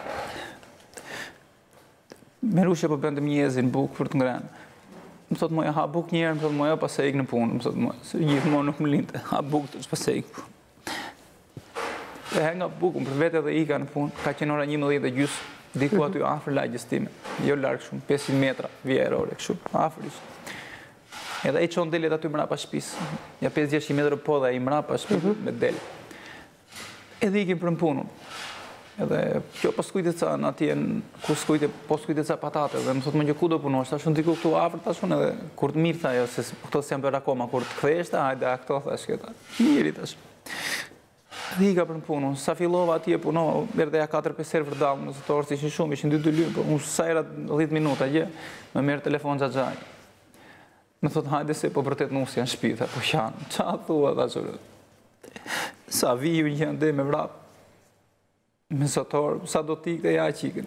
Merusha po bëndë mjezin buk për të ngrenë. Më thotë moja, ha buk njerë, më thotë moja, pas e ikë në punë. Më thotë moja, se gjithë moja nuk më linte, ha buk të që pas e ikë punë. Dhe he nga bukën për vete dhe ika në punë, ka qenë ora njëmbëdhjetë e gjysmë, diku aty afër lagjës time. Jo largë shumë, pesëqind metra, vjerore, kështu, afër ishte. Edhe ai çon delet aty mrapa shtëpisë. Ja pesë gjashtë metra po dhe ai mrapa shtëpisë me del. Edhe ikim për punën. Edhe kjo po skujte ca në atje, ku skujte, po skujte ca patate, dhe më thotë më që ku do punosh, ta shumë diku këtu afër, ta shumë edhe, kur të mirë tha jo, se këto s'jam bërë akoma, kur të kthesh ta, hajde, a këto, thash këta, mirë ta shumë. Dhe ika për në punën, sa fillova atje punova, erdhe ja katër pesë herë vërdalë, në zëtorës ishin shumë, ishin dy dy lymë, po unë sa era dhjetë minuta, gjë, më merë telefon xhaxhaj. Më thotë hajde se po vërtet nus janë shtëpi, tha, po janë, ça thua ta shumë. Sa viju një ande me vrap. Mesator, sa do t'i këtë ja qikën.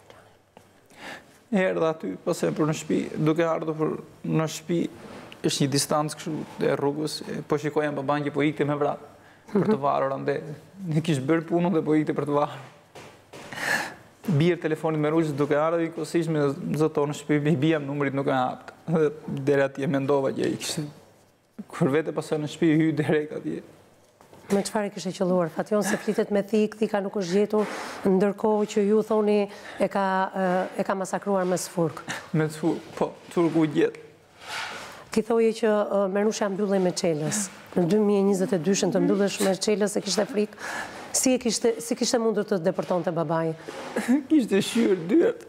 Erdhe aty, pasem për në shtëpi, duke ardhur për në shtëpi, është një distancë kështu e rrugës, po shikoja baban që po ikte me vrap, për të varur ande. Ne kishë bërë punën dhe po ikte për të varur. Birë telefonit me Merushës duke ardhur, i kosish me zëto në shtëpi, i bijam numërit nuk e haptë. Dhe deri atje mendova që i kishte. Kur vete pasoj në shtëpi hy direkt atje. Me çfarë kishte qelluar? Fation se flitet me thik, thika nuk është gjetur, ndërkohë që ju thoni e ka e ka masakruar me sfurk. Me sfurk, po, turku gjet. Ti thoje që uh, Merusha mbyllej me Çelës. Në dy mijë e njëzet e dy të mbyllesh me Çelës se kishte frikë. Si e kishte si kishte mundur të deportonte babai? Kishte shyrë dyert.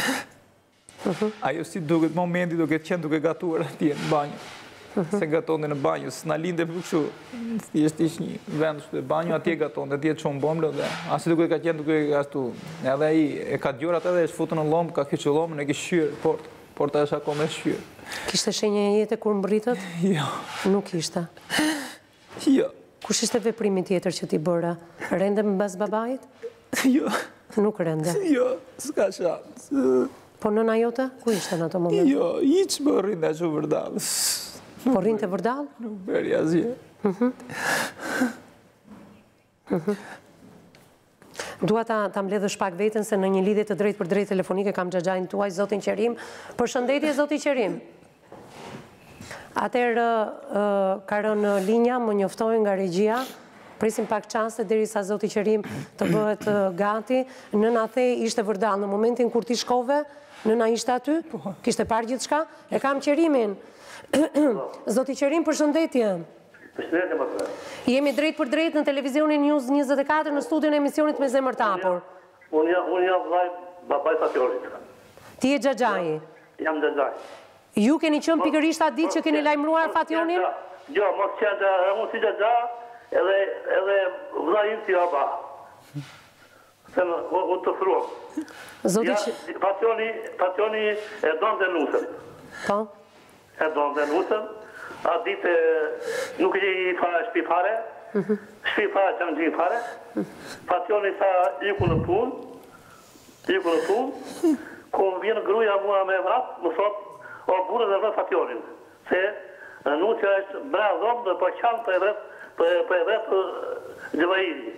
Ajo si duket momenti duke qenë duke gatuar atje në banjë. Se gatonte në banjë, s'na linde për kështu. Thjesht ishte një vend të banjë, atje gatonte, atje çon bomblën dhe asi duke ka qenë duke ashtu. Edhe ai e ka dëgjuar atë dhe është futur në lomb, ka kyçë llomën e kishte shyrë port. Porta është akoma e shyrë. Kishte shenjë jete kur mbritët? Jo. Nuk kishte. Jo. Kush ishte veprimi tjetër që ti bëra? Rende mbas babait? Jo. Nuk rende. Jo, s'ka shans. Po nëna jote, ku ishte në ato moment? Jo, hiç më rrinda që vërdall. Po rrinte vërdall? Nuk bëri asgjë. Dua ta, ta mbledhësh pak veten se në një lidhje të drejtë për drejtë telefonike kam xhaxhain tuaj, zotin Qerim. Përshëndetje, zoti Qerim. Atëherë uh, ka rënë linja, më njoftojnë nga regjia. Presim pak çaste derisa zoti Qerim të bëhet uh, gati. Nëna the ishte vërdall në momentin kur ti shkove, nëna ishte aty, kishte parë gjithçka. E kam Qerimin. Zoti Qerim, përshëndetje. Përshëndetje, më të. Jemi drejt për drejt në televizionin News njëzet e katër në studion e emisionit Me Zemër të Hapur. Unë jam unë jam vllai babaj Fationit. Ti je xhaxhai. Jam xhaxhai. Ju keni qenë pikërisht atë ditë që keni lajmëruar Fationin? Jo, mos qenë unë si xhaxha, edhe edhe vllai im si baba. Se u të fruam. Zoti Fationi, Fationi e donte nusën. Po. E donte nusën. A ditë nuk i fare shtëpi fare. Shtëpi fare që në gjinë fare. Fationi sa iku në punë. Iku në punë. Ku vjen gruaja mua me vrap, më thot, o burrë dhe vrat Fationin. Se nusja është bra dhomë dhe po qanë për e vret, për e vret gjëvajiri.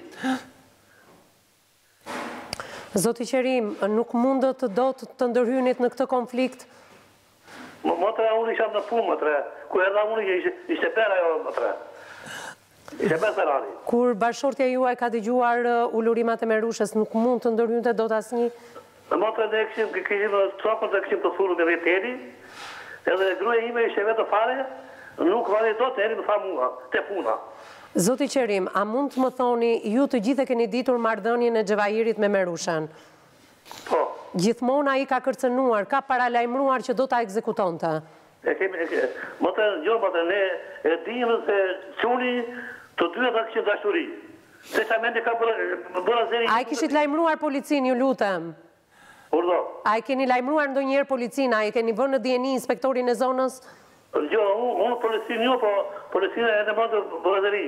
Zoti Qerim, nuk mundët do të të ndërhynit në këtë konflikt? Motre, unë isha në punë, motre. Ku edhe unë ishte pera jo, motre. Ishte pera serari. Kur bashortja juaj ka dëgjuar ulurimat e Merushës, nuk mund të ndërhynte dot asnjë? Motre, ne kishim, kishim trokën dhe kishim të thuru me veteri, edhe gruaja ime ishte vetë fare, nuk vani do të eri më tha mua, te puna. Zoti Qerim, a mund të më thoni, ju të gjithë e keni ditur marrëdhënien e Xhevahirit me Merushën? Po. Gjithmonë ai ka kërcënuar, ka paralajmëruar që do ta ekzekutonte. E kemi, motre, jo, motre, ne e dimë se quni të dyja ta kishin dashuri. Se sa mende ka bëra zeri... A i kishit lajmëruar policin, ju lutem? Urdo. A i keni lajmëruar ndonjëherë policin, a i keni vënë në D N I inspektorin e zonës? Jo, unë policin jo, po policin e në mëndë bëra zeri.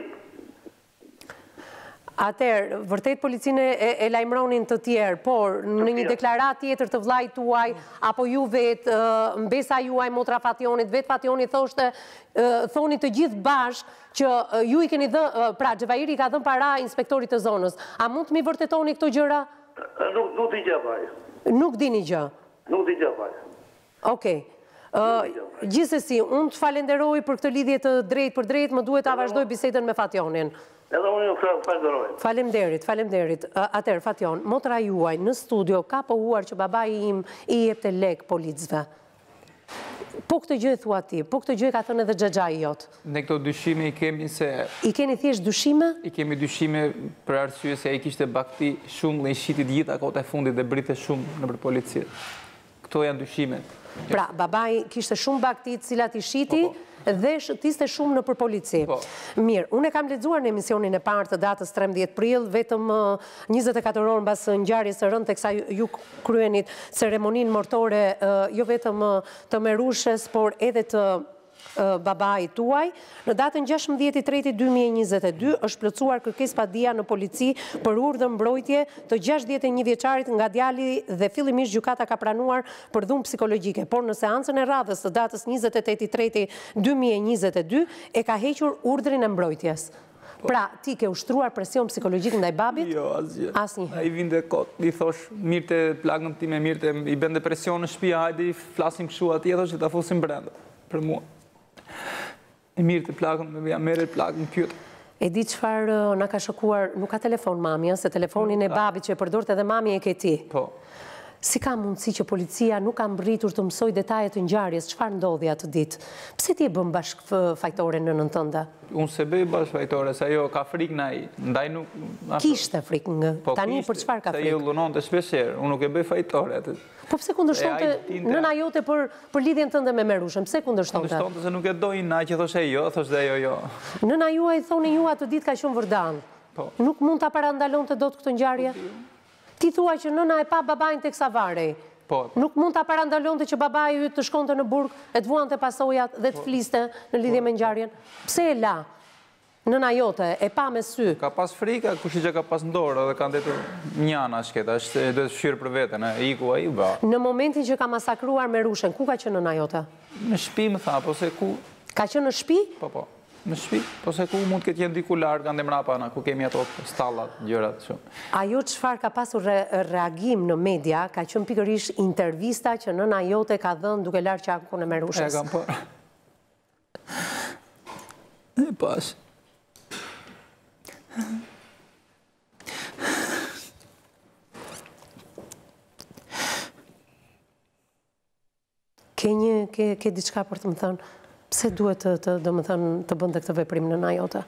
Atëherë, vërtet policinë e, e lajmëronin të tjerë, por në një deklarat tjetër të vllait tuaj, apo ju vetë, mbesa juaj motra Fationit, vetë Fationi thoshte, thoni të gjithë bashkë që ju i keni dhë, pra Xhevahiri ka dhënë para inspektorit të zonës. A mund të mi vërtetoni këto gjëra? Nuk, nuk di gjë, vaj. Nuk dini gjë? Nuk di gjë, vaj. Okej. Gjithsesi, unë të falenderoj për këtë lidhje të drejt për drejt, më duhet ta vazhdoj bisedën me Fationin. Edhe unë ju falenderoj. Falemderit, falemderit. Atëherë, Fation, motra juaj në studio ka pohuar që babai im i jepte lek policëve. Po këtë gjë e thua ti, po këtë gjë e ka thënë edhe xhaxhai jot. Ne këto dyshime i kemi se... I keni thjesht dyshime? I kemi dyshime për arsye se ai kishte bakti shumë dhe i shiti gjitha kohët e fundit dhe brite shumë nëpër polici. Këto janë dyshimet. Pra, babai kishte shumë bakti të cilat i shiti, dhe shëtiste shumë në për polici. Mirë, unë e kam lexuar në emisionin e parë të datës trembëdhjetë prill, vetëm njëzet e katër orë mbas ngjarjes së rënd teksa ju kryenit ceremoninë mortore, jo vetëm të Merushës, por edhe të babai tuaj. Në datën gjashtëmbëdhjetë mart dy mijë e njëzet e dy është plotësuar kërkesë padia në polici për urdhër mbrojtje të gjashtëdhjetë e një vjeçarit nga djali dhe fillimisht gjykata ka pranuar për dhunë psikologjike, por në seancën e radhës të datës njëzet e tetë mart dy mijë e njëzet e dy e ka hequr urdhrin e mbrojtjes. Pra, ti ke ushtruar presion psikologjik ndaj babit? Jo, asgjë. Asnjëherë. Ai vinte kot, i thosh, mirë të plagën time, mirë të i bën depresion në shtëpi, hajde i flasim kështu atje, thosh që ta fusim brenda për mua. E mirë të plakën, me vja merë plakën pjëtë. E di qëfar nga ka shokuar, nuk ka telefon mami, se telefonin e babit që e përdorët edhe mami e ke ti. Po. Si ka mundësi që policia nuk ka mbritur të mësoj detajet të ngjarjes, çfarë ndodhi atë ditë? Pse ti e bën bashkë fajtore në nënën tënde? Unë se bëj bashkë fajtore, se ajo ka frikë na i, ndaj nuk... Kishte frikë nga, tani për çfarë ka frikë? Se jo lunon të shpesherë, unë nuk e bëj fajtore. Po pse kundërshtonte nëna jote për lidhjen tënde me Merushën? Pse kundërshtonte? Kundërshtonte se nuk e dojnë na që thoshe jo, thoshe dhe jo, jo. Nëna juaj thoni ju atë ditë ka qenë vërdan. Nuk mund ta parandalonte dot këtë ngjarje? Ti thua që nëna e pa babajnë të kësa varej. Nuk mund ta parandalonte që babai yt të shkonte në burg, e të vuante pasojat dhe të fliste në lidhje me ngjarjen. Pse e la? Nëna jote e pa me sy. Ka pas frika, kush që ka pas ndorë dhe kanë detur njana shketa, është duhet të fshirë për veten, e iku ai ba. Në momentin që ka masakruar Merushën, ku ka qenë nëna jote? Në shtëpi më tha, po se ku... Ka qenë në shtëpi? Po, po. Në shtëpi, po se ku mund këtë jenë diku largë, kanë dhe mrapa na, ku kemi ato stallat, gjërat, shumë. Ajo çfarë ka pasur reagim në media, ka qenë pikërisht intervista që nëna jote ka dhënë duke larë qakun e Merushës. E kam parë. E pas. Ke një, ke diçka për të më thënë? Pse duhet të, do më thënë, të bënde këtë veprim në nëna jote?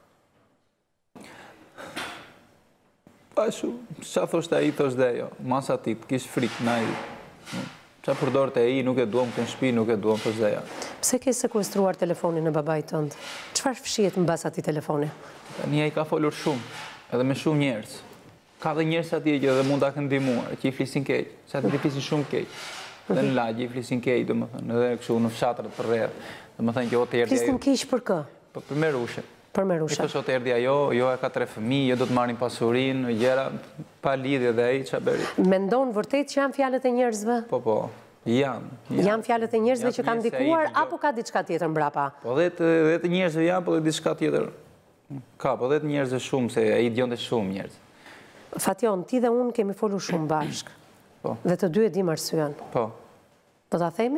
Pashu, qa thoshte ai, thoshte jo, masa ti, kish frikë, na i. Qa përdorte e i, nuk e duam të në shpi, nuk e duam të zdeja. Pse ke sekuestruar telefonin e babait tënd? Çfarë fshihet mbas atij telefoni? Tani ai ka folur shumë, edhe me shumë njerëz. Ka dhe njerëz atje që edhe mund ta kanë ndihmuar, që i flisin keq, se ata i flisin shumë keq. Dhe në lagje i flisin keq, domethënë, edhe kështu në fshatrat për rreth. Domethënë që o të erdhi. Flisin keq për kë? Për Merushën. Për Merushën. I thoshte o të erdhi ajo, jo e ka tre fëmijë, jo do të marrin pasurinë, gjëra pa lidhje dhe ai ç'a bëri. Mendon vërtet që janë fjalët e njerëzve? Po, po. Janë. Janë fjalët e njerëzve që kanë ndikuar apo ka diçka tjetër mbrapa? Po dhe të njerëzve janë, po dhe diçka tjetër. Ka, po dhe të njerëzve shumë, se ai dëgjonte shumë njerëz. Fation, ti dhe unë kemi folur shumë bashkë. Po. Dhe të dy e dim arsyen. Po. Do ta themi?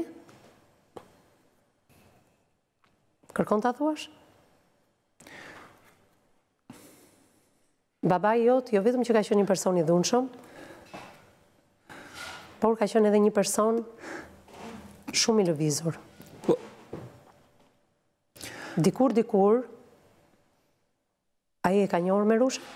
Kërkon ta thuash? Babai jot, jo vetëm që ka qenë një person i dhunshëm, por ka qenë edhe një person shumë i lëvizur. Po. Dikur, dikur, ai e ka njohur Merushën?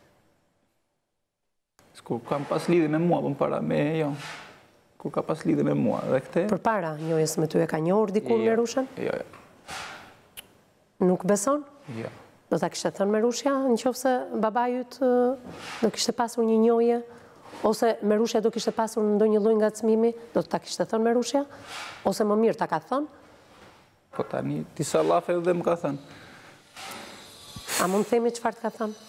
Kur kam pas lidhje me mua, për para me jo. Kur ka pas lidhje me mua, dhe këte... Për para njohjes me ty e ka njohur dikur Merushën? Jo, jo. Nuk beson? Jo. Do ta kishte thënë Merushja, nëse babai yt do kishte pasur një njohje, ose Merushja do kishte pasur ndonjë lloj ngacmimi, do ta kishte thënë Merushja, ose më mirë ta ka thënë? Po tani, disa llafe edhe më ka thënë. A mund të themi çfarë të ka thënë?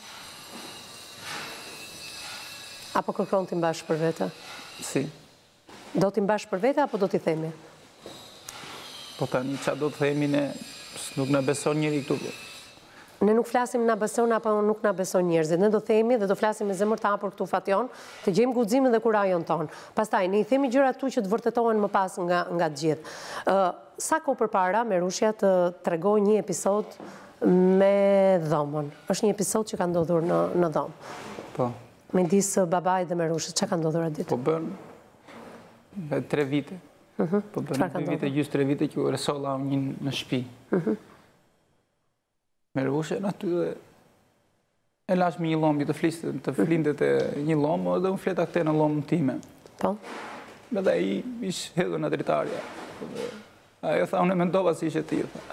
Apo kërkon t'i mbash për vete? Si. Do t'i mbash për vete, apo do t'i themi? Po tani, qa do të themi ne, nuk në beson njëri këtu. Ne nuk flasim na beson, apo nuk na beson njerëzit. Ne do themi dhe do flasim me zemër të hapur këtu Fation, të gjejmë guximin dhe kurajon ton. Pastaj, ne i themi gjëra tu që të vërtetohen më pas nga, nga të gjithë. Uh, sa kohë përpara, Merushja të tregoi një episod me dhomën. Është një episod që ka ndodhur në, në dhomë. Po. Midis babait dhe Merushës, çka ka ndodhur atë ditë? Po bën tre vite. Uh-huh. Po bën tre vite, gjysmë tre vite që resolla një në shtëpi. Uh-huh. Merushën aty dhe e lash me një lombi të fliste, të flindet e një lomë, dhe unë fleta këte në lomën time. Po? Me dhe i ish hedhur në dritarja. Ajo tha, unë e mendova si ishe ti, tha.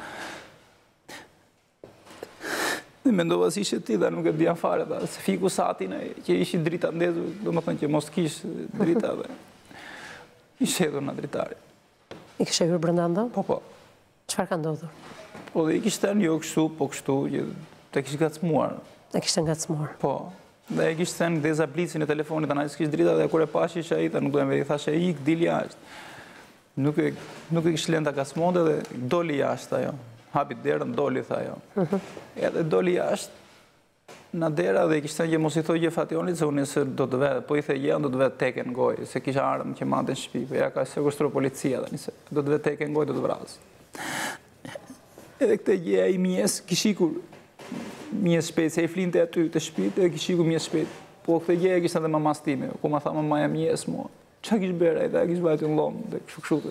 Dhe mendova si ishe ti, dhe nuk e bja fare, tha, se fiku satin e që ishi drita ndezur, do më thënë që mos kish drita dhe ish hedhur në dritarja. I kështë e hyrë brënda ndo? Po, po. Çfarë ka ndodhur? Po dhe i kishtë të një kështu, po kështu, të kishtë gacmuar. E kishtë ngacmuar? Po. Dhe e kishtë të një dheza blicin e telefonit, anaj s'kishtë drita dhe kur e pashi isha i, ta nuk dojmë vedi, thashe i, dili jashtë. Nuk e kishtë lenta gacmonde dhe doli jashtë, ajo. Hapit derën, doli, tha jo. Edhe doli jashtë në dera dhe i kishtë të një mos i thoi gjë Fationit, se unë se do të vetë, po i the gjë, do të vetë teke në gojë, se kisha armë që mante në shpi, po ja ka sekustru policia dhe njëse, do të vetë teke në gojë, do të vrasë. Edhe këtë gjeja i mjes, kishikur mjes shpejt, se i flinte aty të shpit, edhe kishikur mjes shpejt. Po këtë gjeja kishtë edhe mamas time, ku ma tha mamaja mjes mua. Qa kishë bërë, e da kishë bajtë në lomë, dhe këshu këshu të.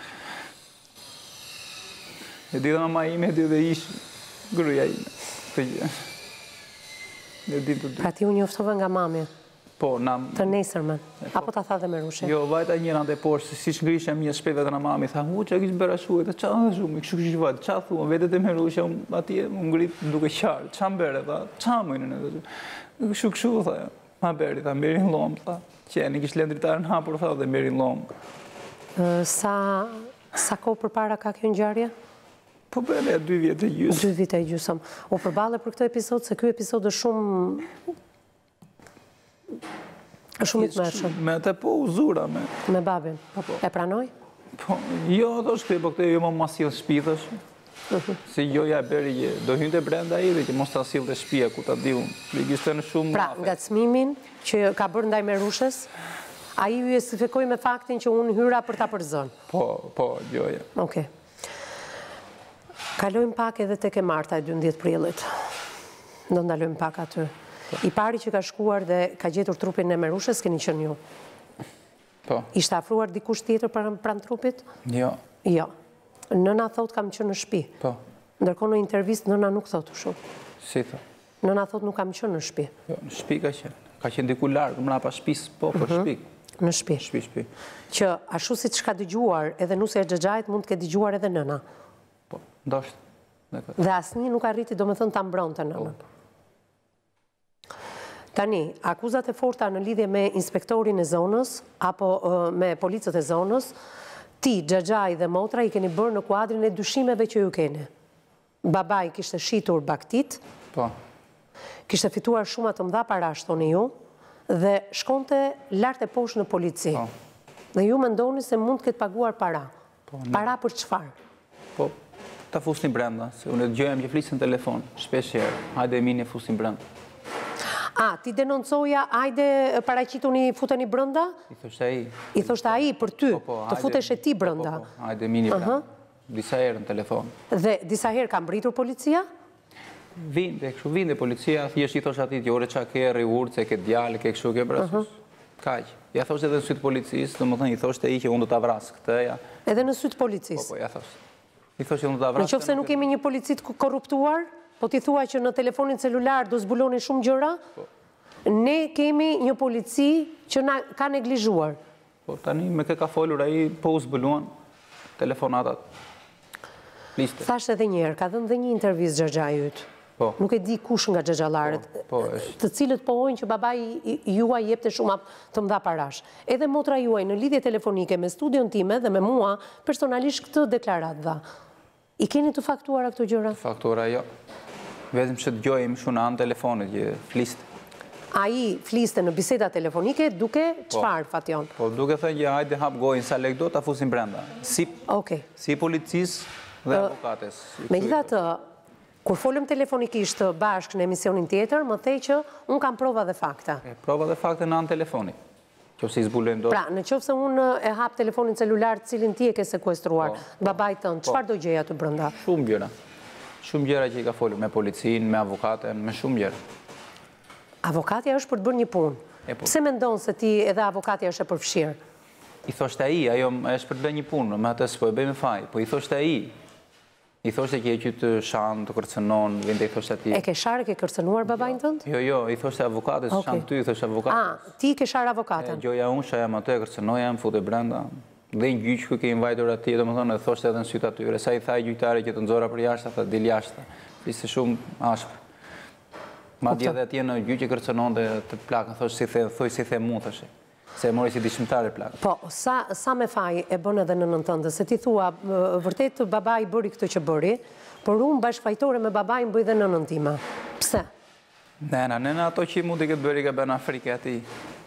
E di dhe mama ime, e di dhe ishë gruja ime. Këtë gjeja. E di të dy. Pra ti u njoftove nga mami? Po, na... Të nesërmen? Apo ta tha dhe me rushe? Jo, vajta njëra në poshtë, si që ngrishe mjes shpejt vetë në mami, tha, hu, që kishë bërë ashu, e qa në shumë, këshu këshu vajtë, qa thua, vetët e me rushe, atje më ngritë duke qarë, qa më bërë, tha, qa më në në këshu këshu, tha, ma beri, tha, merin lomë, tha, që e një kishë lendritarën hapur, tha, dhe merin lomë. Sa ko për para ka kjo ngjarje? Po bërë, dy vjetë e gjusë. Dy vjetë e gjusëm. O përbale për këtë episod, se kjo episod është shumë... shumë i të mërshëm. Me të po uzura, me... Me babin? E pranoj? Po, jo, do shkri, po këtë jo më masil shpithësh. Si jo ja beri, do hynë të brenda i dhe që mos të asil të shpia, ku të di unë. Ligiste në shumë... Pra, nga cmimin që ka bërë ndaj me rushës, a i ju justifikoj me faktin që unë hyra për ta përzën? Po, po, jo, ja. Oke. Kalojmë pak edhe tek e Marta e dymbëdhjetë prillit. Do ndalojmë pak aty. I pari që ka shkuar dhe ka gjetur trupin e Merushës, keni qenë ju? Po. Ishte afruar dikush tjetër pranë trupit? Jo. Jo. Nëna thot kam qenë në shtëpi. Po. Ndërkohë në intervistë nëna nuk thot shumë. Si thot? Nëna thot nuk kam qenë në shtëpi. Jo, në shtëpi ka qenë. Ka qenë diku larg, mbrapa shtëpisë, po, për shtëpi. Në shtëpi. Shtëpi, shtëpi. Që ashtu siç ka dëgjuar edhe nusja e Xhaxhait mund të ketë dëgjuar edhe nëna. Po, ndoshta. Dhe asnjë nuk arriti domethënë ta mbronte nënën. Tani, akuzat e forta në lidhje me inspektorin e zonës, apo me policët e zonës, ti, Xhaxhai dhe motra i keni bërë në kuadrin e dyshimeve që ju keni. Babai kishte shitur baktit, po. Kishte fituar shumë të mëdha parash, thoni ju, dhe shkonte lart e poshtë në polici. Po. Dhe ju mendoni se mund të ketë paguar para. Po, para për çfarë? Po, ta fusnin brenda, se unë dëgjojmë që flisën telefon, shpesh herë, hajde mini fusnin brenda. A, ti denoncoja, hajde paraqituni futeni brenda? I thoshte ai. I thoshte ai për ty, po, po, të futesh e ti brenda. Po, po, hajde mini brenda. Disa herë në telefon. Dhe disa herë ka mbritur policia? Vinde, kështu vinde policia, thjesht i thosh atij, "Ore çka ke rri urce, ke djalë, ke kështu ke brasus." Kaq. Ja thoshte edhe në syt policisë, domethënë i thoshte ai që unë do ta vras këtë, ja. Edhe në syt policisë. Po, po, ja thoshte. I thoshte unë do ta vras. Nëse nuk kemi një policit korruptuar, po ti thua që në telefonin celular do zbuloni shumë gjëra? Po. Ne kemi një polici që na ka neglizhuar. Po tani me kë ka folur ai, po u zbuluan telefonatat. Liste. Thash edhe një herë, ka dhënë dhe një intervistë Xhaxhai yt. Po. Nuk e di kush nga xhaxhallarët, po, është. Të cilët pohojnë që babai juaj jepte shumë të mëdha parash. Edhe motra juaj në lidhje telefonike me studion time dhe me mua, personalisht këtë deklarat dha. I keni të faktuara këto gjëra? Faktura jo. Vetëm që dëgjojmë shumë anë telefonit që fliste. Ai fliste në biseda telefonike duke çfarë, Fation? Po, duke thënë që hajde hap gojën sa lek do ta fusin brenda. Si Okej. Si policisë dhe avokates. Megjithatë, kur folëm telefonikisht bashkë në emisionin tjetër, më thej që unë kam prova dhe fakta. E prova dhe fakte në anë telefoni. Qofse i zbulojmë do. Pra, në qoftë se unë e hap telefonin celular të cilin ti e ke sekuestruar, babait tënd, çfarë do gjej aty brenda? Shumë gjëra. Shumë gjëra që i ka folur me policinë, me avokatën, me shumë gjëra. Avokatja është për të bërë një punë. Pse mendon se ti edhe avokatja është e përfshirë? I thoshte ai, ajo është për të bërë një punë, me atë s'po e bëj me faj, po i thoshte ai. I thoshte që e qytë shanë, të kërcënon, vinte i thoshte ati. E ke sharë, ke kërcënuar babajnë tëndë? Jo, jo, i thoshte avokatës, shanë ty, i thoshte avokatës. A, ti ke sharë avokatën? Gjoja unë, shaja më të e kërcënoja, më fute brenda. Dhe një gjyqë ku ke invajtur ati, do më thonë, e thoshte edhe në sytë atyre. Sa i thaj gjyqtare që të nëzora për jashtë, tha dil jashtë. Ishte shumë ashpër. Ma dje dhe atje në gjyqë kërcënon dhe të plakën, thoj si the mu, thoshe. Se e mori si dishmëtare plakë. Po, sa me faj e bën edhe në nëntëndë, se ti thua, vërtet baba i bëri këtë që bëri, por unë bashkëfajtore me baba i më bëj dhe në nëntima. Pse? Nena, nena ato që i mundi këtë bëri ka bërë në Afrike ati.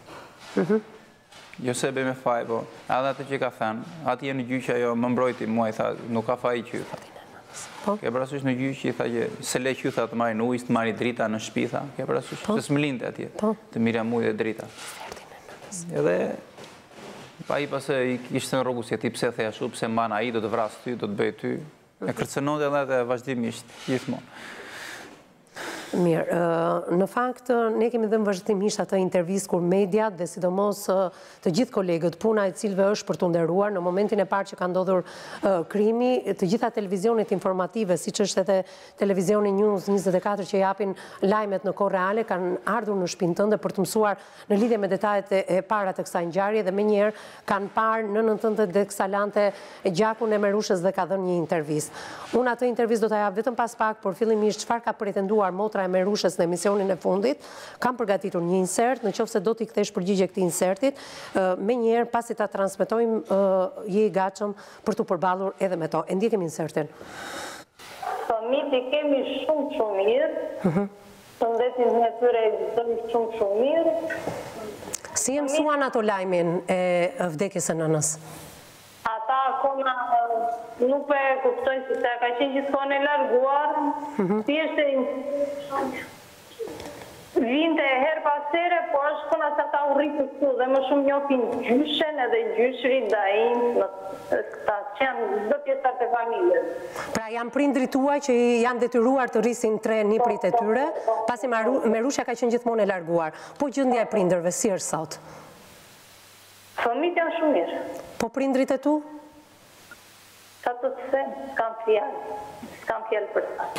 Jo se bëj me faj, po, edhe atë që ka thënë, ati e në gjyqë ajo më mbrojti mua, i tha, nuk ka faj i qy, tha. Ke parasysh në gjyqë i tha që se le qy, tha, të marri në ujës, të marri drita në shpi, tha, ke parasysh, të smlinte atje, të mirja mujë dhe drita. Edhe, pa i pasë i kishtë në rrogu si ati pse theja shu, pse mbana i do të vrasë ty, do të bëjë ty, E kërcënon dhe edhe vazhdimisht, gjithmonë. Mirë, në fakt, ne kemi dhe më vazhdimisht atë intervjist kur mediat dhe sidomos të gjithë kolegët, puna e cilve është për të nderuar, në momentin e parë që ka ndodhur krimi, të gjitha televizionit informative, si që është edhe televizioni News njëzet e katër që japin lajmet në kohë reale, kanë ardhur në shtëpinë tënde për të mësuar në lidhje me detajet e para të kësaj ngjarje dhe menjëherë kanë parë nënën tënde dhe Ksalante gjakun e Merushës dhe ka dhënë një intervistë. Unë atë intervistë do ta jap vetëm pas pak, por fillimisht çfarë ka pretenduar motra e Merushës në emisionin e fundit, kam përgatitur një insert, në qoftë se do t'i kthesh përgjigje këtij insertit, menjëherë pasi ta transmetojmë je i gatshëm për të përballur edhe me to. E ndjekim insertin. Fëmijët i kemi shumë shumë mirë. Shëndetin e tyre ekzistojnë shumë shumë mirë. Si e mësuan ato lajmin e vdekjes së nënës? Ata akoma nuk e kuptojnë se ta ka qenë gjithmonë e larguar. Thjesht vinte her pas here, po është kona sa ta urritë këtu dhe më shumë njohin gjyshen edhe gjyshri dain këta që janë çdo pjesëtar të familjes. Pra janë prindrit tuaj që janë detyruar të rrisin tre niprit e tyre, pasi Merusha ka qenë gjithmonë e larguar. Po gjendja e prindërve si është sot? Fëmijët janë shumë mirë. Po prindrit e tu? Sa të të se, s'kam fjallë. S'kam fjallë për ta.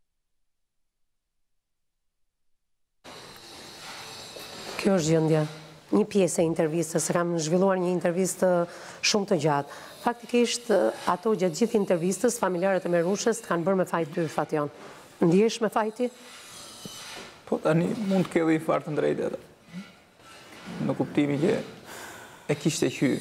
Kjo është gjendja. Një pjesë e intervistës, se kam zhvilluar një intervistë shumë të gjatë. Faktikisht, ato gjatë gjithë intervistës, familjarët e Merushës të kanë bërë me fajt ty, Fation. Ndjesh me fajti? Po tani mund të kelli infarkt të drejtë edhe. Në kuptimi që e kishte hy.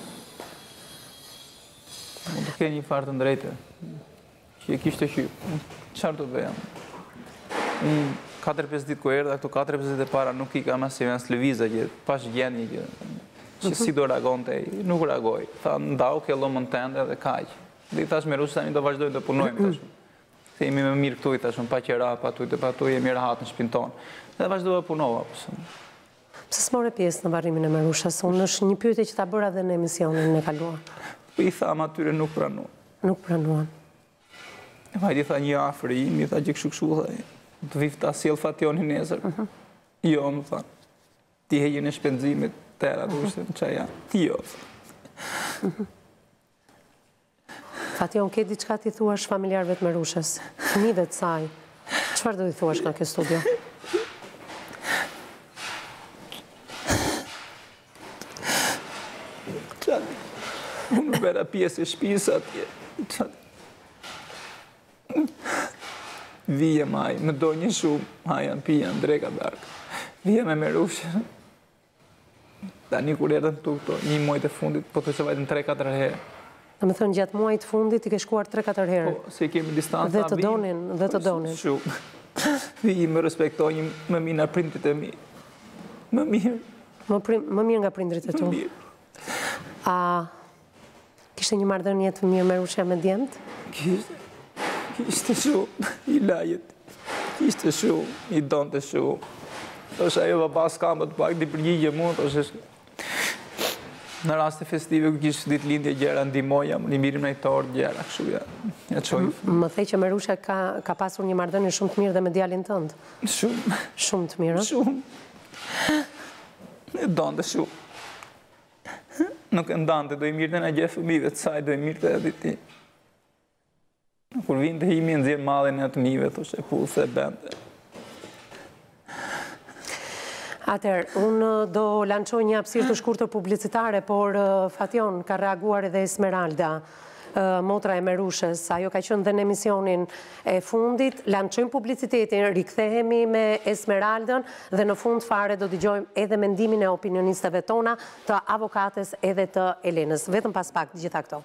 Mund të ke një infarkt të drejtë që e kishte hy. Çfarë do bëjam? Unë katër pesë ditë ku erdha, këto katër pesë ditë e para nuk i kam asnjë as lëvizje që pash gjendje që që si do reagonte, nuk reagoi. Tha ndau ke llomën tënde dhe kaq. Dhe i thash me Rusë tani do vazhdojmë të punojmë tash. Se jemi më mirë këtu i tash, pa qera, pa tu të pa tu jemi rahat në shtëpinë tonë. Dhe vazhdova punova. Pse s'more pjesë në varrimin e Merushës? Unë është një pyetje që ta bëra edhe në emisionin e kaluar. I tham atyre nuk pranuan. Nuk pranuan. Vajti tha një afër i imi, tha që kështu kështu, tha, të vif ta sjell Fationin nesër. Jo, më tha, ti heqin e shpenzimit, tera, du ishte në qaja. Jo, tha. Fation, ke diçka ti thuash familjarëve të Merushës, fëmijëve të saj. Çfarë do i thuash nga kjo studio? Unë bëra pjesë e shtëpisë atje. Vije maj, më do një shumë, hajan, pijan, dreka, darka. Vije me Merushën. Tani kur erdhën tu këto, një muajt e fundit, po të që vajtën tre katër herë. Dhe me thënë gjatë muajt fundit i ke shkuar tre katër herë. Po, se kemi distanca. Dhe të donin, dhe të donin. Shumë. Vije më respektojnë, më mirë nga prindrit e mi. Më mirë. Më mirë nga prindrit e tu. Më mirë. A kishte një marrëdhënie të mirë Merusha me djemtë? Kishte. Kishte shumë, i lajet. Kishte shumë, i donte shumë. Thosha ajo baba s'kam të pak di përgjigje mua, thosha në raste festive ku kishte ditëlindje gjëra ndihmoja, më mirim në tort gjëra, kështu ja. Ja çoj. Më thej që Merusha ka ka pasur një marrëdhënie shumë të mirë dhe me djalin tënd. Shumë. Shumë të mirë. Shumë. E donte shumë. Nuk e ndante, do i mirë të nga gjë fëmijëve të saj, do i mirë të edhe ti. Kur vinë të imi e nëzirë madhin e të mive, thoshe pulse e bende. Atër, unë do lançoj një hapësirë të shkurtër publicitare, por Fation ka reaguar edhe Esmeralda, motra e Merushës, ajo ka qenë dhe në emisionin e fundit, lançojmë publicitetin, rikthehemi me Esmeraldën dhe në fund fare do dëgjojmë edhe mendimin e opinionistëve tona, të avokates edhe të Elenës. Vetëm pas pak gjitha këto.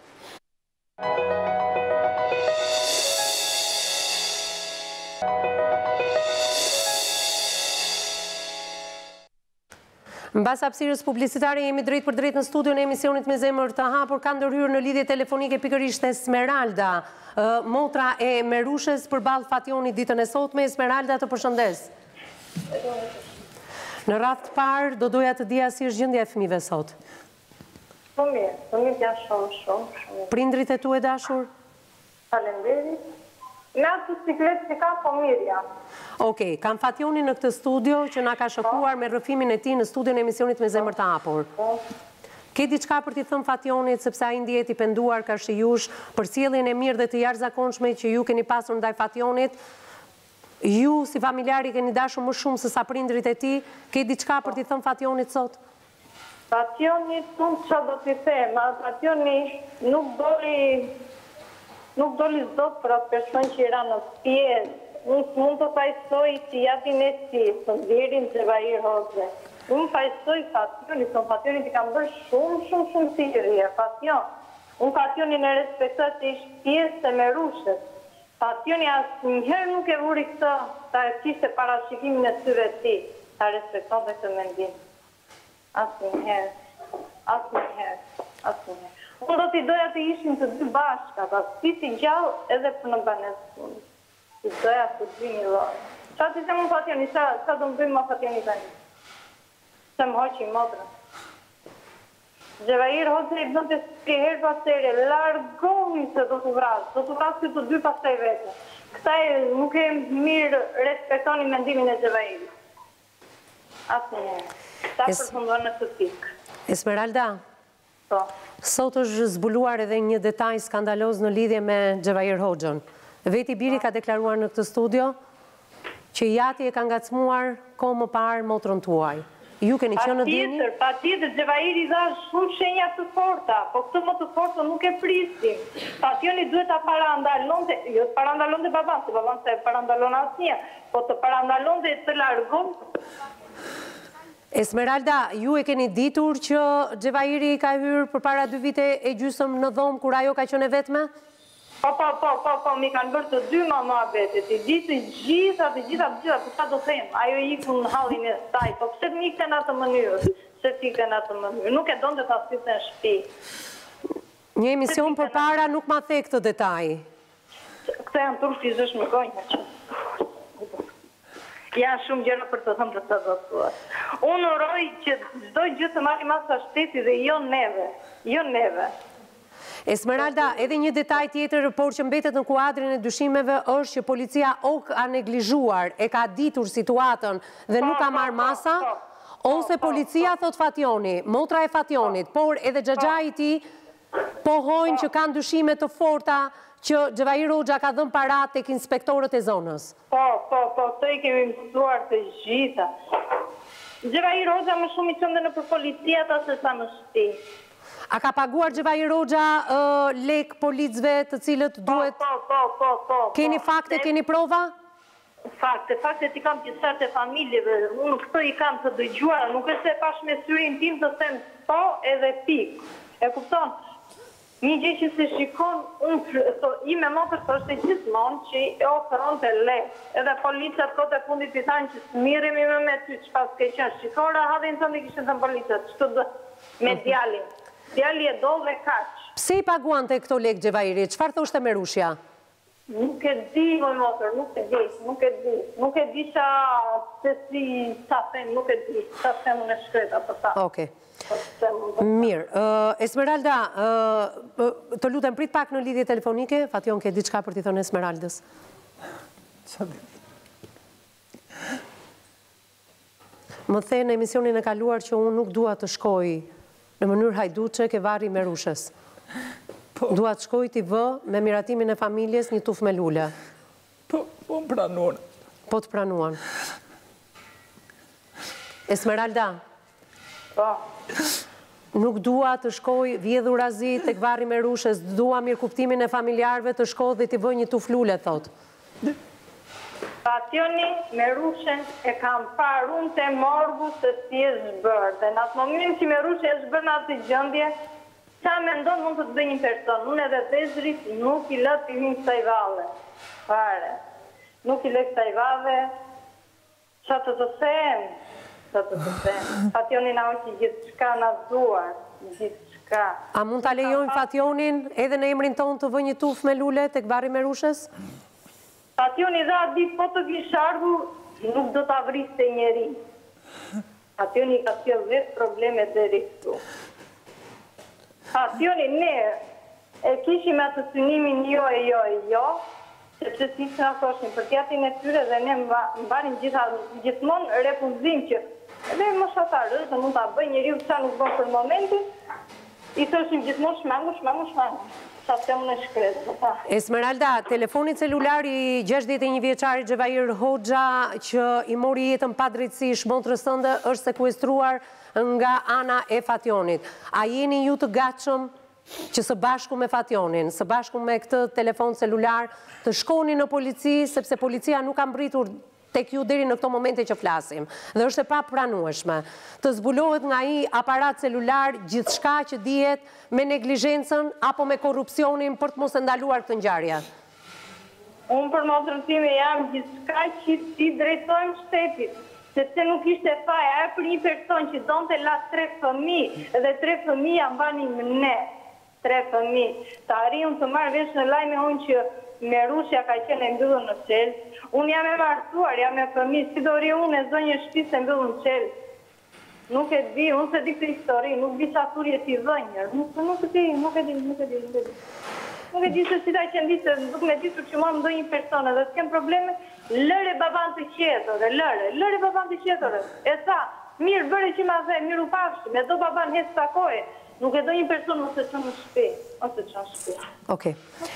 Në bas hapësirës publicitare jemi drejt për drejt në studio në emisionit me zemër të hapur, ka ndërhyrë në lidhje telefonike pikërisht Esmeralda, motra e Merushës përballë Fationit ditën e sotme. Esmeralda, të përshëndes. Në radhë të parë do doja të dija si është gjendja e fëmijëve sot. Po mirë, fëmijët janë shumë, shumë, shumë. Prindrit e tu e dashur? Faleminderit. Me atë siklet që ka, po mirë janë. Okej, kam Fationin në këtë studio që na ka shokuar me rrëfimin e tij në studion e emisionit Me Zemër të Hapur. Ke diçka për t'i thënë Fationit, sepse ai ndihet i penduar ka shijush për sjelljen e mirë dhe të jashtëzakonshme që ju keni pasur ndaj Fationit? Ju si familjari keni dashur më shumë se sa prindrit e tij, ke diçka për t'i thënë Fationit sot? Fationi, unë që do t'i them, Fationi nuk doli, nuk doli zot për atë person që era në pjesë. Unë mund të pajsoj si jatin e si, së ndjerin Xhevair Hoxhe. Unë pajsoj Fationi, së Fationi t'i kam bërë shumë, shumë, shumë sirje, Fation. Unë Fationi në respektoj të ishtë pjesë të merushës. Fationi asë njëherë nuk e vuri këtë, ta e kishte parashikimin e syve ti, ta respekton dhe këtë mendim. Asë njëherë, asë njëherë, asë njëherë. Unë do t'i doja të ishim të dy bashkat, asë ti si gjallë edhe për në banesë fundë. T'i doja të dy një lojë. Qa t'i se më Fationi, qa do më bëjmë ma Fationi të një? Se më hoqi i motrën. Xhevair Hoxhe i bënte si herë pasere, largohi se do të vrasë, do të vrasë këtë dy pasaj vete. Këta e nuk e mirë respektoni mendimin e Xhevair. Asë një. Ta përfundon në këtë pikë. Esmeralda, po. Sot është zbuluar edhe një detaj skandaloz në lidhje me Xhevair Hoxhën. Veti biri ka deklaruar në këtë studio që jati e ka ngacmuar kohë më parë motrën tuaj. Ju keni qenë në dini? Pa tjetër, pa tjetër, Xhevair i dha shumë shenja të forta, po këtë më të forta nuk e pristim. Fationi duhet ta parandalonte, jo të parandalonte baban, se baban se parandalon asnjë, po të parandalonte të largon. Esmeralda, ju e keni ditur që Xhevairi ka hyrë përpara dy vite e gjysmë në dhomë kur ajo ka qenë e vetme? Po, po, po, po, po, mi kanë bërë të dy mama betet, i ditë gjitha, të gjitha, të gjitha, për ta do them, ajo i ku në hallin e staj, po pëse të mikte në atë mënyrë, pëse të mikte në atë mënyrë, nuk e donë të ta sytë në shpi. Një emision për para nuk ma the këtë detaj. Këta janë turë fizësh më gojnë që. Janë shumë gjëra për të thëmë të të dotuar. Unë uroj që zdoj gjithë të marri masa shteti dhe jo neve, jo neve. Esmeralda, edhe një detaj tjetër, por që mbetet në kuadrin e dyshimeve, është që policia o ka neglizhuar, e ka ditur situatën dhe nuk ka marrë masa, ose policia, thot Fationi, motra e Fationit, por edhe xhaxha i tij pohojnë që kanë dyshime të forta që Xhevair Hoxha ka dhënë para tek inspektorët e zonës. Po, po, po, të i kemi mësuar të gjitha. Xhevair Hoxha më shumë i qëndë në për policia ta se sa në shti. A ka paguar Xhevair Hoxha lek policëve të cilët duhet... Po, po, po, po. Keni fakte, keni prova? Fakte, fakte i kam gjithësart e familjeve, unë këto i kam të dëgjuara, nuk është e pash me syrin tim të them po edhe pik. E kupton? Një gjë që se shikon, i me motër të është e gjithmonë që e oferon të le. Edhe policat kote fundit i thanë që së miremi me me ty, që pas ke qenë shikora, hadhin të në kishën të policat, që të dë me djalin. Djali e do dhe kaq. Pse i paguan të këto lek Xhevairi? Çfarë thoshte Merushja? Nuk e di, moj motër, nuk e di, nuk e di. Nuk e di sa se si sa them, nuk e di. Sa them në shkreta për ta. Oke. Mirë. Esmeralda, të lutem prit pak në lidhje telefonike. Fation, ke diçka për t'i thënë Esmeraldës? Qa di? Më the në emisionin e kaluar që unë nuk dua të shkoj në mënyrë hajduqe ke varri Merushës. Dua të shkoj t'i vë me miratimin e familjes një tuf me lule. Po, po më pranuan. Po të pranuan. Esmeralda. Po. Nuk dua të shkoj vjedhur azi tek varri Merushës, dua mirë kuptimin e familjarve të shkoj dhe t'i vë një tuf lule, thot. Fationi Merushën e kam parë unë të morgu se si e zbërë. Dhe në atë momentin që Merushë e zbërë në atë gjëndje, qa me ndonë mund të të bëj një person. Unë edhe Bezrit nuk i lë të himë kësaj vale. Pare. Nuk i lë kësaj vale. Qa të të them? Qa të të them? Fationi na është gjithë shka në duar. Gjithë shka. A mund të lejojnë Fationin edhe në emrin tonë të vë një tuf me lule tek varri Merushës? Fationi dha ditë po të kishë ardhur, nuk do të avriste njeri. Fationi ka sjellë vetë probleme deri këtu. Fationi ne, e kishim atë synimin jo e jo e jo, sepse si që nga thoshin, për tjatin e tyre dhe ne mbarin gjithmonë refuzim që edhe më shatarë, dhe mund të bëj njëri u qa nuk bënë për momentin, i thoshin gjithmonë shmangu, shmangu, shmangu. Sa të më në shkretë. Esmeralda, telefonit celular i gjashtëdhjetë e një vjeçari Xhevair Hoxha që i mori jetën pa drejtësi motrës tënde është sekuestruar nga ana e Fationit. A jeni ju të gatshëm që së bashku me Fationin, së bashku me këtë telefon celular të shkoni në polici, sepse policia nuk ka mbritur tek ju deri në këto momente që flasim, dhe është e pa pranueshme. Të zbulohet nga i aparat celular gjithçka që dihet me neglizhencën apo me korrupsionin për të mos e ndaluar këtë ngjarje. Unë për motrën time jam gjithçka që si drejtojmë shtetit, sepse nuk ishte faja e për një person që donte la tre fëmijë, dhe tre fëmija mbanim ne, tre fëmijë. Të arrijun të marrë vesh në lajme unë që Merusha ka qenë e mbyllur në qelë. Unë jam e martuar, jam e fëmijë, si do ri unë e zonjë shtëpisë e mbyllur në qelë. Nuk e di, unë se di këtë histori, nuk di sa thurje si dhënjër. Nuk e di, nuk e di, nuk e di, nuk e di. Nuk e di se si ta qenë ditë, nuk me ditur që marë më do një persone dhe s'kem probleme, lëre baban të qetore, lëre, lëre baban të qetore. E sa, mirë bërë që ma dhe, mirë u pafshë, me do baban hes takoje. Nuk e do një person ose që në shpe, ose që në shpe. Okej.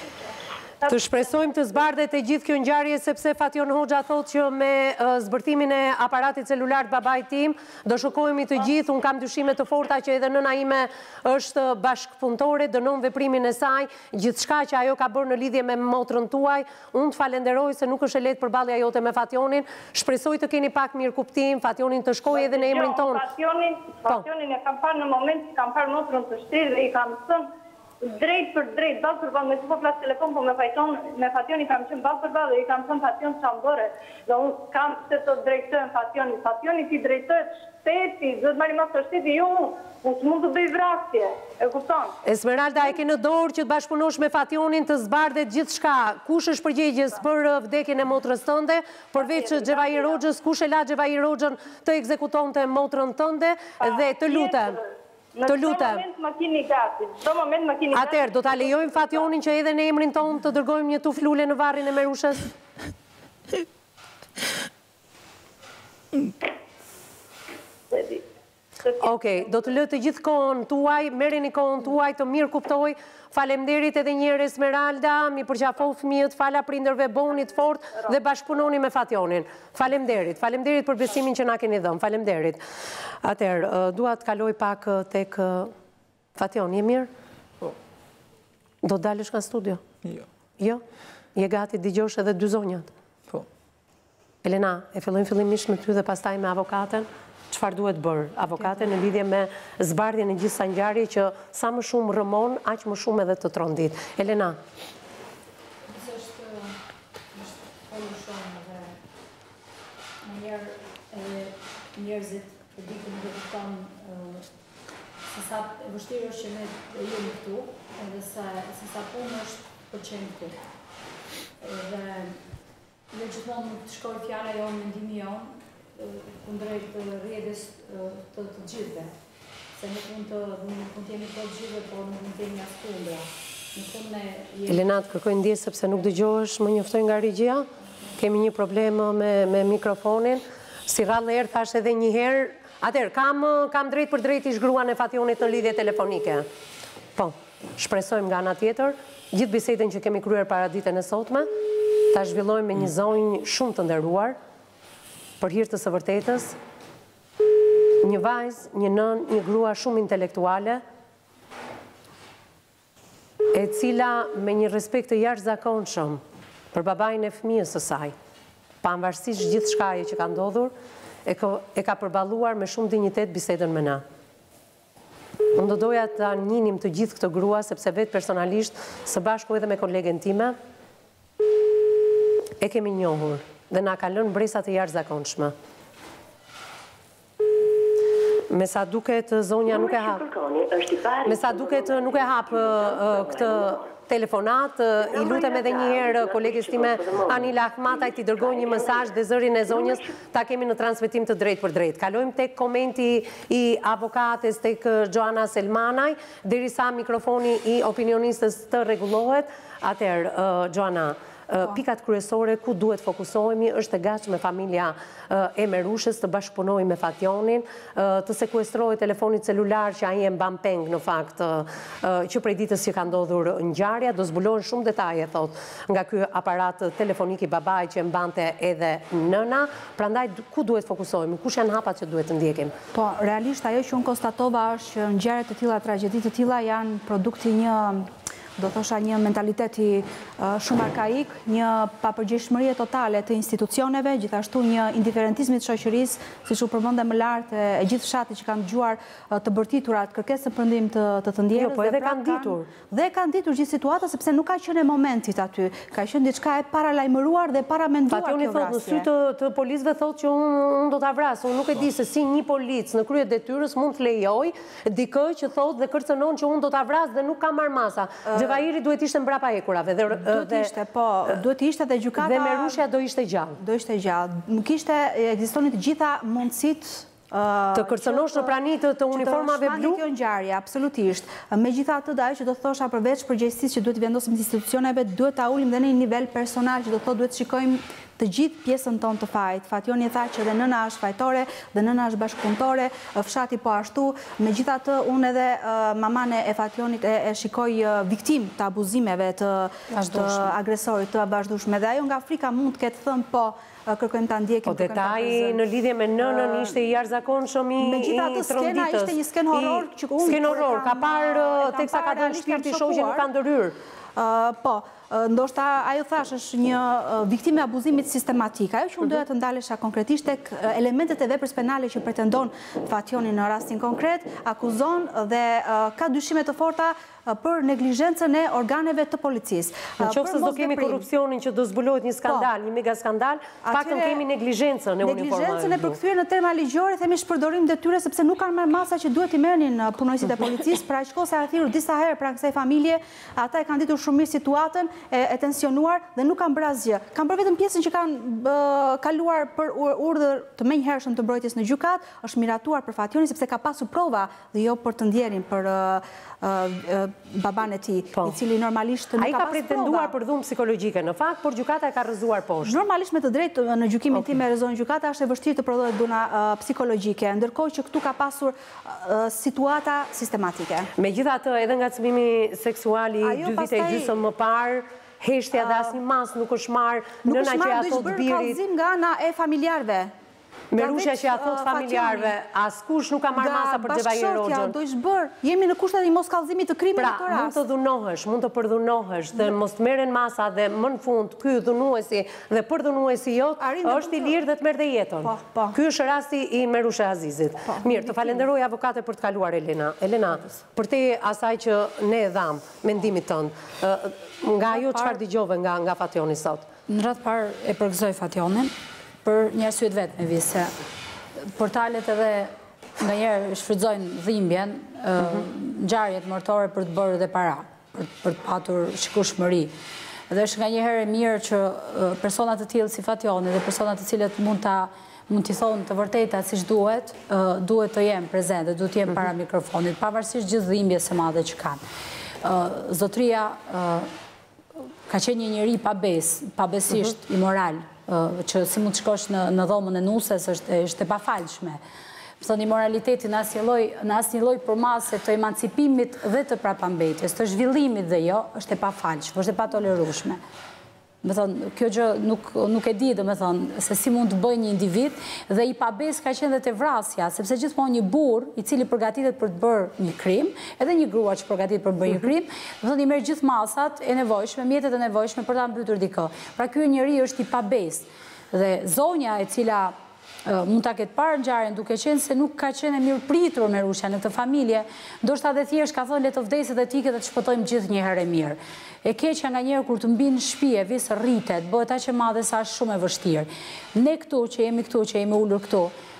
Të shpresojmë të zbardhet e gjithë kjo ngjarje, sepse Fation Hoxha thotë që me zbërtimin e aparatit celular të babait tim do shokohemi të gjithë. Unë kam dyshime të forta që edhe nëna ime është bashkëpunëtore, dënon veprimin e saj, gjithçka që ajo ka bërë në lidhje me motrën tuaj. Unë të falenderoj se nuk është e lehtë përballja jote me Fationin. Shpresoj të keni pak mirë kuptim, Fationin të shkojë edhe në emrin tonë. Fationin, Fationin e kam parë në moment që kam parë motrën të shtrirë dhe i kam thënë drejt për drejt, balë për balë, me që po flasë telefon, po me Fationin kam qënë balë për balë dhe i kam thënë Fation që ambore. Dhe unë kam se të drejtojnë Fationin. Fationin ti drejtojt shteti, dhe të marim aftë shteti, jo unë, unë mund të bëj vrasje, e kupton. Esmeralda, e ke në dorë që të bashkëpunosh me Fationin të zbardhet gjithë shka. Kush është përgjegjës për vdekjen e motrës tënde, përveç Xhevair Hoxhës, kush e la Xhevair Hoxhën të ekzekutonte motrën tënde dhe të lutem. Të lutem. Në çdo moment më keni gati. Çdo moment më keni gati. Atëherë, do ta lejojmë Fationin që edhe në emrin tonë të dërgojmë një tufë lule në varrin e Merushës? Okej, do të lë të gjithë kohën tuaj, merreni kohën tuaj, të mirë kuptoj. Faleminderit edhe një herë Esmeralda, mi përqafoj fëmijët, fala prindërve, bonit fort dhe bashkëpunoni me Fationin. Faleminderit, faleminderit për besimin që na keni dhënë. Faleminderit. Atëherë, dua të kaloj pak tek Fation, je mirë? Po. Do të dalësh nga studio? Jo. Jo? Je gati të dëgjosh edhe dy zonjat? Po. Elena, e fillojmë fillimisht me ty dhe pastaj me avokaten. Çfarë duhet bërë avokate në lidhje me zbardhjen e gjithë ngjarjeve që sa më shumë rrëmon, aq më shumë edhe të trondit. Elena. Është është shumë dhe njëherë njerëzit e ditë nuk e kupton se sa e vështirë është që ne të jemi këtu, edhe se sa punë është për qenë këtu. Dhe jo gjithmonë nuk të shkoj fjala jonë, mendimi jonë, kundrejt rrjedhës të të gjithëve. Se nuk mund të nuk mund të jemi të gjithëve, por nuk mund të jemi as kundra. Nuk mund ne Elena, të kërkoj ndjesë sepse nuk dëgjohesh, më njoftoj nga regjia. Kemi një problem me me mikrofonin. Si rrallë herë thash edhe një herë. Atëherë, kam kam drejt për drejt ish gruan e Fationit në lidhje telefonike. Po, shpresojmë nga ana tjetër, gjithë bisedën që kemi kryer para ditën e sotme, ta zhvillojmë me një zonjë shumë të nderuar. Për hir të së vërtetës, një vajzë, një nën, një grua shumë intelektuale, e cila me një respekt të jashtëzakonshëm për babain e fëmijës së saj, pavarësisht gjithë shkaje që ka ndodhur, e ka, e ka përballuar me shumë dinjitet bisedën me na. Unë do doja ta njinim të gjithë këtë grua, sepse vetë personalisht, së bashku edhe me kolegen time, e kemi njohur dhe na ka lënë bresa të jashtëzakonshme. Me sa duket zonja nuk e hap. Me sa duket nuk e hap këtë telefonat, i lutem edhe një herë kolegës time Anila Ahmataj t'i dërgoj një mesazh dhe zërin e zonjës, ta kemi në transmetim të drejt për drejt. Kalojmë tek komenti i avokates tek Gjoana Selmanaj, derisa mikrofoni i opinionistës të rregullohet. Atëherë, Gjoana, pikat kryesore ku duhet fokusohemi është e gatshme familja e Merushës të bashkëpunojë me Fationin, të sekuestrohet telefoni celular që ai e mban peng në fakt që prej ditës që ka ndodhur ngjarja, do zbulohen shumë detaje thot nga ky aparat telefonik i babait që e mbante edhe nëna, prandaj ku duhet fokusohemi, kush janë hapat që duhet të ndjekim? Po, realisht ajo që unë konstatova është që ngjarje të tilla, tragjedi të tilla janë produkti një do thosha një mentaliteti shumë arkaik, një papërgjegjshmërie totale të institucioneve, gjithashtu një indiferentizmi të shoqërisë, siç u përmendë më lart e gjithë fshati që kanë dëgjuar të bërtiturat, kërkesën për ndihmë të të, të ndjerës. Jo, po edhe kanë ditur. Dhe kanë ditur gjithë situata sepse nuk ka qenë momentit aty. Ka qenë diçka e paralajmëruar dhe paramenduar. Fationi thotë në sy të, të policëve thotë që unë un do ta vras. Unë nuk e di se si një polic në krye detyrës mund të lejoj dikë që thotë dhe kërcënon që unë do ta vras dhe nuk ka marr masa. Xhevairi duhet ishte mbrapa ekurave dhe duhet ishte, po, duhet ishte dhe gjykata dhe Merushja do ishte gjallë. Do ishte gjallë. Nuk ishte ekzistonin të gjitha mundësitë të kërcënosh në prani të uniformave blu? Kjo ngjarje, absolutisht. Megjithatë, ajo që do thosha përveç përgjegjësisë që duhet të vendosim institucioneve, duhet ta ulim dhe në një nivel personal që do thotë duhet të shikojmë të gjithë pjesën tonë të fajt. Fationi tha që dhe nëna është fajtore, dhe nëna është bashkëpunëtore, fshati po ashtu. Megjithatë, unë edhe mamane e Fationit e shikoj viktim të abuzimeve të agresorit të vazhdueshme. Dhe ajo nga Afrika mund të ketë thënë po, kërkojmë ta ndjekim. Po detaji në lidhje me nënën ishte i jashtëzakonshëm i Megjithatë, skena ishte një sken horror që unë sken horror, ka parë teksa ka dhënë shpirti shoqë nuk ka ndërhyr. Po, ndoshta ajo thash është një viktime e abuzimit sistematik. Ajo që unë doja të ndalesha konkretisht tek elementet e veprës penale që pretendon Fationi në rastin konkret, akuzon dhe ka dyshime të forta për neglizhencën e organeve të policisë. Në qoftë se do kemi korrupsionin që do zbulohet një skandal, një mega skandal, paktën kemi neglizhencën e uniformave. Neglizhencën e përkthyer në terma ligjore, themi shpërdorim detyre sepse nuk kanë marrë masa që duhet i merrnin punojësit e policisë, pra aq kohë ardhur disa herë pra kësaj familje, ata e kanë ditur shumë mirë situatën e tensionuar dhe nuk kanë bërë asgjë. Kanë bërë vetëm pjesën që kanë kaluar për urdhër të menjëhershëm të mbrojtjes në gjykat, është miratuar për Fationin sepse ka pasur prova dhe jo për të ndjerin për baban e tij, i cili normalisht nuk ka pasur prova. Ai ka pretenduar për dhunë psikologjike në fakt, por gjykata e ka rrëzuar poshtë. Normalisht me të drejtë në gjykimin tim e rrëzon gjykata është e vështirë të prodhohet dhuna psikologjike, ndërkohë që këtu ka pasur situata sistematike. Megjithatë, edhe ngacmimi seksuali dy vite e gjysmë më parë, heshtja dhe asnjë mas nuk është marrë, nëna që ja thot birit. Nuk është bërë kallëzim nga ana e familjarëve. Merushja që ja thot familjarëve, askush nuk ka marrë masa për Xhevairi Roxhën. Do ish bërë, jemi në kushtet e mos kallëzimit të krimit në këtë rast. Pra, mund të dhunohesh, mund të përdhunohesh dhe mos të merren masa dhe më në fund ky dhunuesi dhe përdhunuesi jot është i lirë dhe të merr dhe jetën. Ky është rasti i Merusha Azizit. Mirë, të falenderoj avokate për të kaluar Elena. Elena, për te asaj që ne e dham mendimit tënd, nga ajo çfarë dëgjove nga nga Fationi sot? Në radhë parë e përgëzoj Fationin për një arsyet vetë me vise. Portalet edhe nga njerë shfrytëzojnë dhimbjen, ngjarjet mortore për të bërë dhe para, për të patur shikueshmëri. Dhe është nga njëherë e mirë që personat të tillë si Fationi dhe personat të cilët mund ta mund t'i thonë të vërteta siç duhet, duhet të jenë prezente, duhet të jenë para mikrofonit, pavarësisht gjithë dhimbjes së madhe që kanë. Zotria ka qenë një njeri pa besë, pa besisht imoral, që si mund të shkosh në dhomën e nuses është e pafalshme. Më thonë, imoraliteti në asnjë lloj përmase të emancipimit dhe të prapambetjes, të zhvillimit dhe jo, është e pafalshme, është e patolerueshme. Më thonë, kjo gjë nuk e di, dhe më thonë, se si mund të bëjë një individ, dhe i pabes ka qenë dhe të vrasja, sepse gjithmonë një burr i cili përgatitet për të bërë një krim, edhe një grua që përgatitet për të bërë një krim, më thonë, i merr gjithë masat e nevojshme, mjetet e nevojshme për ta mbytur dikë. Pra ky njeri është i pabes. Dhe zonja e cila mund ta ketë parë ngjarjen duke qenë se nuk ka qenë e mirë pritur Merusha në këtë familje, ndoshta edhe thjesht ka thënë le të vdeset dhe tike dhe të shpëtojmë gjithë një herë e mirë. E keqja nga njerë kur të mbinë shtëpi e visë rritet, bëhet aq e madhe sa është shumë e vështirë. Ne këtu që jemi këtu, që jemi ulur këtu,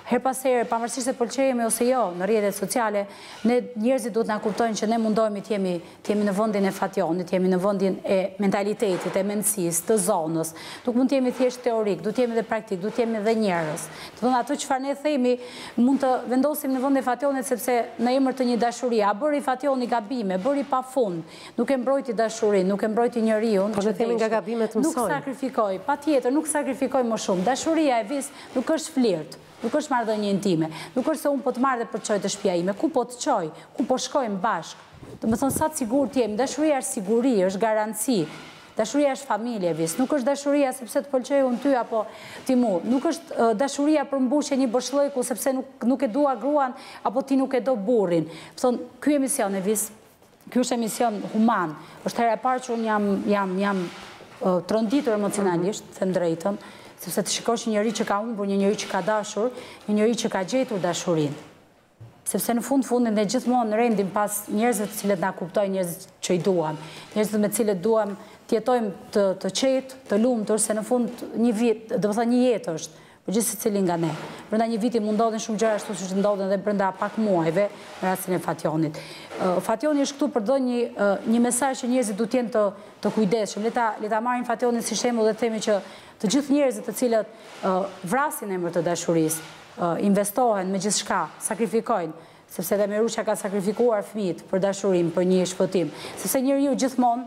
her pas here, pavarësisht se pëlqejemi ose jo në rrjetet sociale, ne njerëzit duhet na kuptojnë që ne mundohemi të jemi, të jemi në vendin e fationit, të jemi në vendin e mentalitetit, e mendësisë, të zonës. Nuk mund të jemi thjesht teorik, duhet të jemi edhe praktik, duhet të jemi edhe njerëz. Do të thonë ato çfarë ne themi mund të vendosim në vend e fationit sepse në emër të një dashurie, a bëri fationi gabime, bëri pafund, nuk e mbrojti dashurinë, nuk e mbrojti njeriu. Po ne themi nga gabimet mësojmë. Nuk sakrifikoj, patjetër, nuk sakrifikoj më shumë. Dashuria e vis nuk është flirt. Nuk është marrëdhënie intime, nuk është se unë po të marrë dhe po të qoj të shtëpia ime, ku po të qoj, ku po shkojmë bashkë. Do të thonë sa të sigurt jemi, dashuria është siguri, është garanci. Dashuria është familje vis, nuk është dashuria sepse të pëlqej unë ty apo ti mu, nuk është dashuria për mbushje një boshllëku sepse nuk, nuk e dua gruan apo ti nuk e do burrin. Thonë, ky emision e vis, ky është emision human, është hera e parë që unë jam, jam, jam uh, tronditur emocionalisht, them drejtën, sepse të shikosh një njëri që ka humbur, një njëri që ka dashur, një njëri që ka gjetur dashurinë. Sepse në fund fundin ne gjithmonë rendim pas njerëzve të cilët na kuptojnë, njerëzit që i duam, njerëzit me të cilët duam të jetojmë të, të qetë, të lumtur, se në fund një vit, do të thonë një jetë është, për gjithë secili nga ne. Brenda një viti mund ndodhin shumë gjëra ashtu siç ndodhen edhe brenda pak muajve në rastin e fationit. Fationi është këtu për të dhënë një një mesazh që njerëzit duhet të jenë të, të kujdesshëm. Le ta le ta marrim fationin si shembull dhe themi që të gjithë njerëzit të cilët uh, vrasin emër të dashurisë, uh, investohen me gjithçka, sakrifikojnë, sepse edhe Merusha ka sakrifikuar fëmijët për dashurinë, për një shpëtim. Sepse njeriu gjithmonë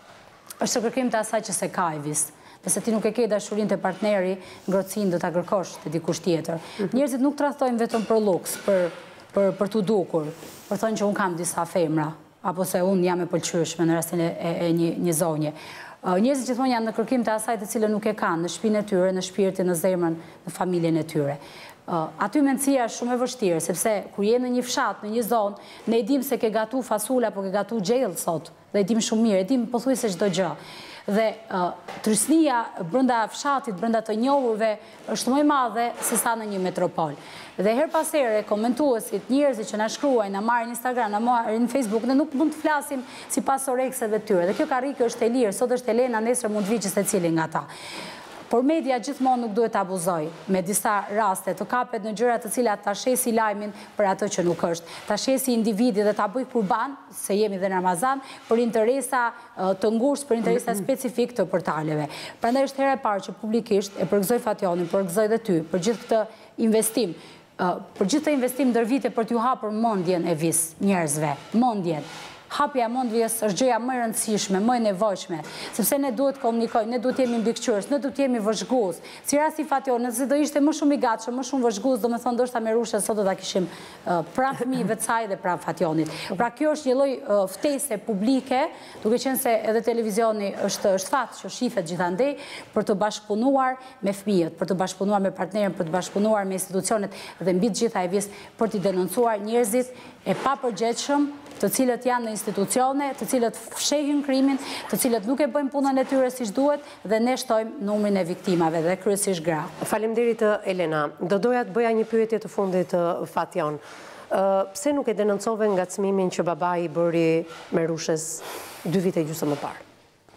është kërkim të asaj që se ka i vis. Nëse ti nuk e ke dashurinë te partneri, ngrohtësinë do ta kërkosh te dikush tjetër. Njerëzit nuk tradhtojnë vetëm për luks, për për për tu dukur, për thonë që un kam disa femra, apo se un jam e pëlqyeshme në rastin e, e, e një një zonje. Njerëzit gjithmonë janë në kërkim të asaj të cilën nuk e kanë në shtëpinë e tyre, në shpirtin, në zemrën, në familjen e tyre. Uh, aty mendësia është shumë e vështirë, sepse kur je në një fshat, në një zonë, ne e dim se ke gatu fasula apo ke gatu gjellë sot, dhe e dim shumë mirë, e dim pothuajse çdo gjë. Dhe uh, trysnia brenda fshatit, brenda të njohurve, është më e madhe se sa në një metropol. Dhe her pas here komentuesit, njerëzit që na shkruajnë, na marrin në Instagram, na marrin në Facebook, ne nuk mund të flasim sipas orekseve të tyre. Dhe kjo karrikë është e lirë, sot është Elena, nesër mund të vijë secili nga ta. Por media gjithmonë nuk duhet të abuzoj me disa raste, të kapet në gjëra të cilat ta shesi lajmin për atë që nuk është. Ta shesi individi dhe ta bëj kurban, se jemi dhe në Ramazan, për interesa të ngushtë, për interesa specifik të portaleve. Prandaj është hera e parë që publikisht e përgëzoj Fationin, përgëzoj dhe ty, për gjithë këtë investim, për gjithë të investim ndër vite për t'ju hapur mendjen e vis njerëzve, mendjen. Hapja mendjes është gjëja më e rëndësishme, më e nevojshme, sepse ne duhet komunikojmë, ne duhet jemi mbikëqyrës, ne duhet jemi vëzhgues. Si rasti Fationit, nëse do ishte më shumë i gatshëm, më shumë vëzhgues, do të thonë ndoshta Merusha sot do ta kishim uh, pranë fëmijëve të saj dhe pranë Fationit. Pra kjo është një lloj uh, ftese publike, duke qenë se edhe televizioni është është fat që shifet gjithandej për të bashkëpunuar me fëmijët, për të bashkëpunuar me partnerin, për të bashkëpunuar me institucionet dhe mbi të gjitha e vis për të denoncuar njerëzit e papërgjegjshëm të cilët janë në institucione, të cilët fshehin krimin, të cilët nuk e bëjnë punën e tyre siç duhet dhe ne shtojmë numrin e viktimave dhe kryesisht gra. Faleminderit Elena. Do doja të bëja një pyetje të fundit Fation. Uh, pse nuk e denoncove ngacmimin që babai i bëri Merushës dy vite gjysmë më parë?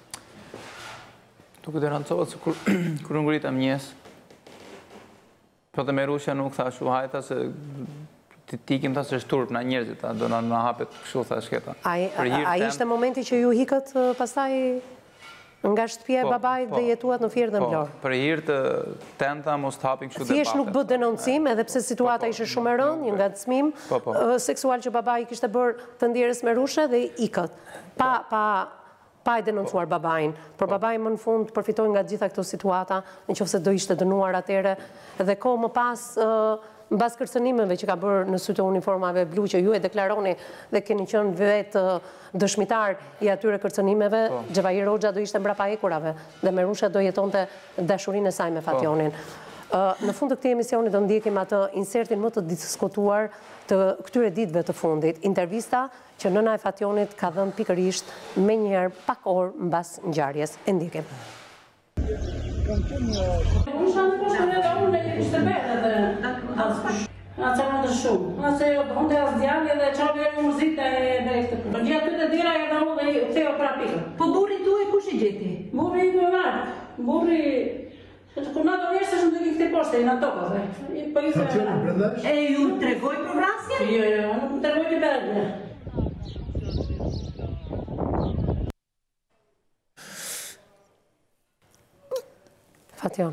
Nuk e denoncova se kur kur ngritëm njes. Po të Merusha nuk thash u hajta se ti kim ta se shturp na njerëzit, do na na hapet kështu thash këta. A ishte momenti që ju hikët pastaj nga shtëpia e babait dhe jetuat në Fier dhe Vlorë? Për hir të tenta mos të hapin kështu debate. Thjesht nuk bë denoncim, edhe pse situata ishte shumë e rëndë, një ngacmim seksual që babai kishte bërë të ndjerës Merushe dhe ikët. Pa pa pa e denoncuar babain, por babai më në fund përfitoi nga gjitha këto situata, nëse do ishte dënuar atëherë dhe kohë më pas mbas kërcënimeve që ka bërë në sy të uniformave blu që ju e deklaroni dhe keni qenë vetë dëshmitar i atyre kërcënimeve, Xhevair Hoxha do ishte mbrapa ekurave dhe Merusha do jetonte dashurinë e saj me Fationin. Në fund të këtij emisioni do ndjekim atë insertin më të diskutuar të këtyre ditëve të fundit, intervista që nëna e Fationit ka dhënë pikërisht me njëherë pak orë mbas ngjarjes. E ndjekim. Unë shanë të poshtë edhe unë e kështë të betë edhe nga që në të shumë. Nga që unë të asë djali dhe qabe e mërzit e bërë këtë punë. Gjia të të dira e da unë dhe u theo pra pikë. Po burri tu e kush i gjeti? Burri i në vartë. Burri Kur na do vjesë është në këtë poshtë, në tokë, dhe. Po i thë... E ju tregoj për vrasjen? Jo, jo, nuk më tregoj të berë. Fation,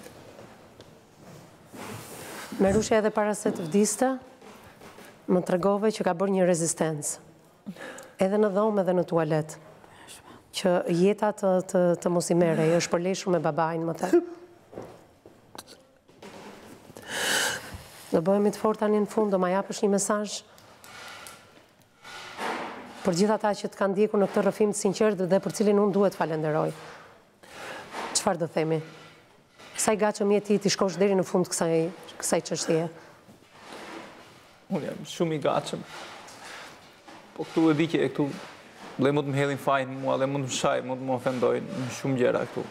Merusha edhe para se të vdiste, më tregove që ka bërë një rezistencë. Edhe në dhomë edhe në tualet. Që jeta të, të, të mos i mere, jo është përleshur me babajnë më të. Do bëhemi të forta një në fund, do ma japësh një mesazh për gjithë ata që të kanë ndjekur në këtë rrëfim të sinqert dhe për cilin unë duhet falenderoj. Çfarë do themi? Sa i gatshëm je ti ti shkosh deri në fund kësaj kësaj çështjeje? Unë jam shumë i gatshëm. Po këtu e di që e këtu dhe mund të më hedhin fajin mua, dhe mund të më shaj, mund të më ofendojnë në shumë gjëra këtu.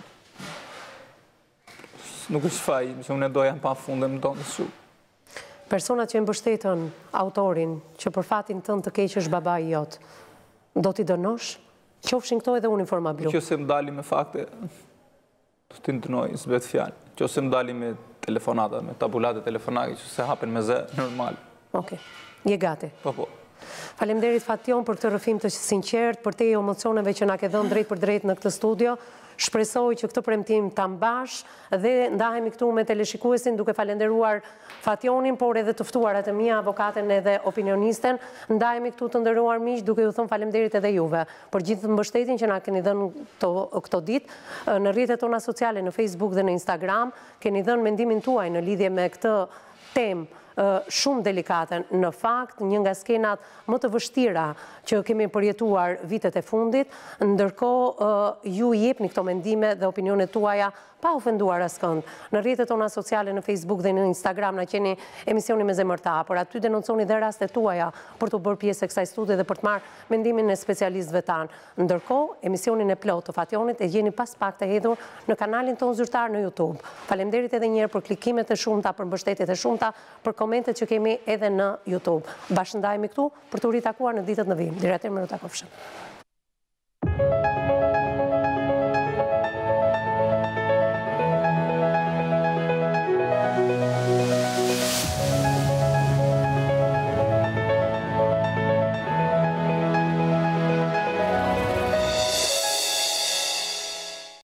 Nuk është faj, që unë e doja në pa fund dhe më tonë shumë. Personat që e mbështetën autorin që për fatin tënd të keq është babai jot, do t'i dënosh? Qofshin këto edhe uniforma blu. Nëse më dali me fakte, do t'i ndënoj, s'bet fjalë. Nëse më dali me telefonata, me tabulate telefonake, që se hapen me zë, normal. Okej, je gati. Po, po. Faleminderit Fation për këtë rrëfim të sinqert, për te emocioneve që na ke dhënë drejt për drejt në këtë studio. Shpresoj që këtë premtim ta mbash dhe ndahemi këtu me teleshikuesin duke falenderuar Fationin, por edhe të ftuarat e mia, avokaten edhe opinionisten. Ndahemi këtu të nderuar miq duke ju thënë faleminderit edhe juve për gjithë mbështetjen që na keni dhënë këto ditë në rrjetet tona sociale, në Facebook dhe në Instagram. Keni dhënë mendimin tuaj në lidhje me këtë temë shumë delikate. Në fakt, një nga skenat më të vështira që kemi përjetuar vitet e fundit, ndërkohë ju i jepni këto mendime dhe opinionet tuaja pa ofenduar askënd. Në rrjetet tona sociale, në Facebook dhe në Instagram, na qeni emisioni me zemërta, por aty denonconi dhe rastet tuaja për të bërë pjesë e kësaj studie dhe për të marrë mendimin e specialistëve tanë. Ndërkohë, emisionin e plot të Fationit e gjeni pas pak të hedhur në kanalin tonë zyrtar në YouTube. Faleminderit edhe një herë për klikimet e shumta, për mbështetjet e shumta, për komentet që kemi edhe në YouTube. Bashkëndajemi këtu për të ritakuar në ditët në vijim. Deri atëherë, më takofshëm.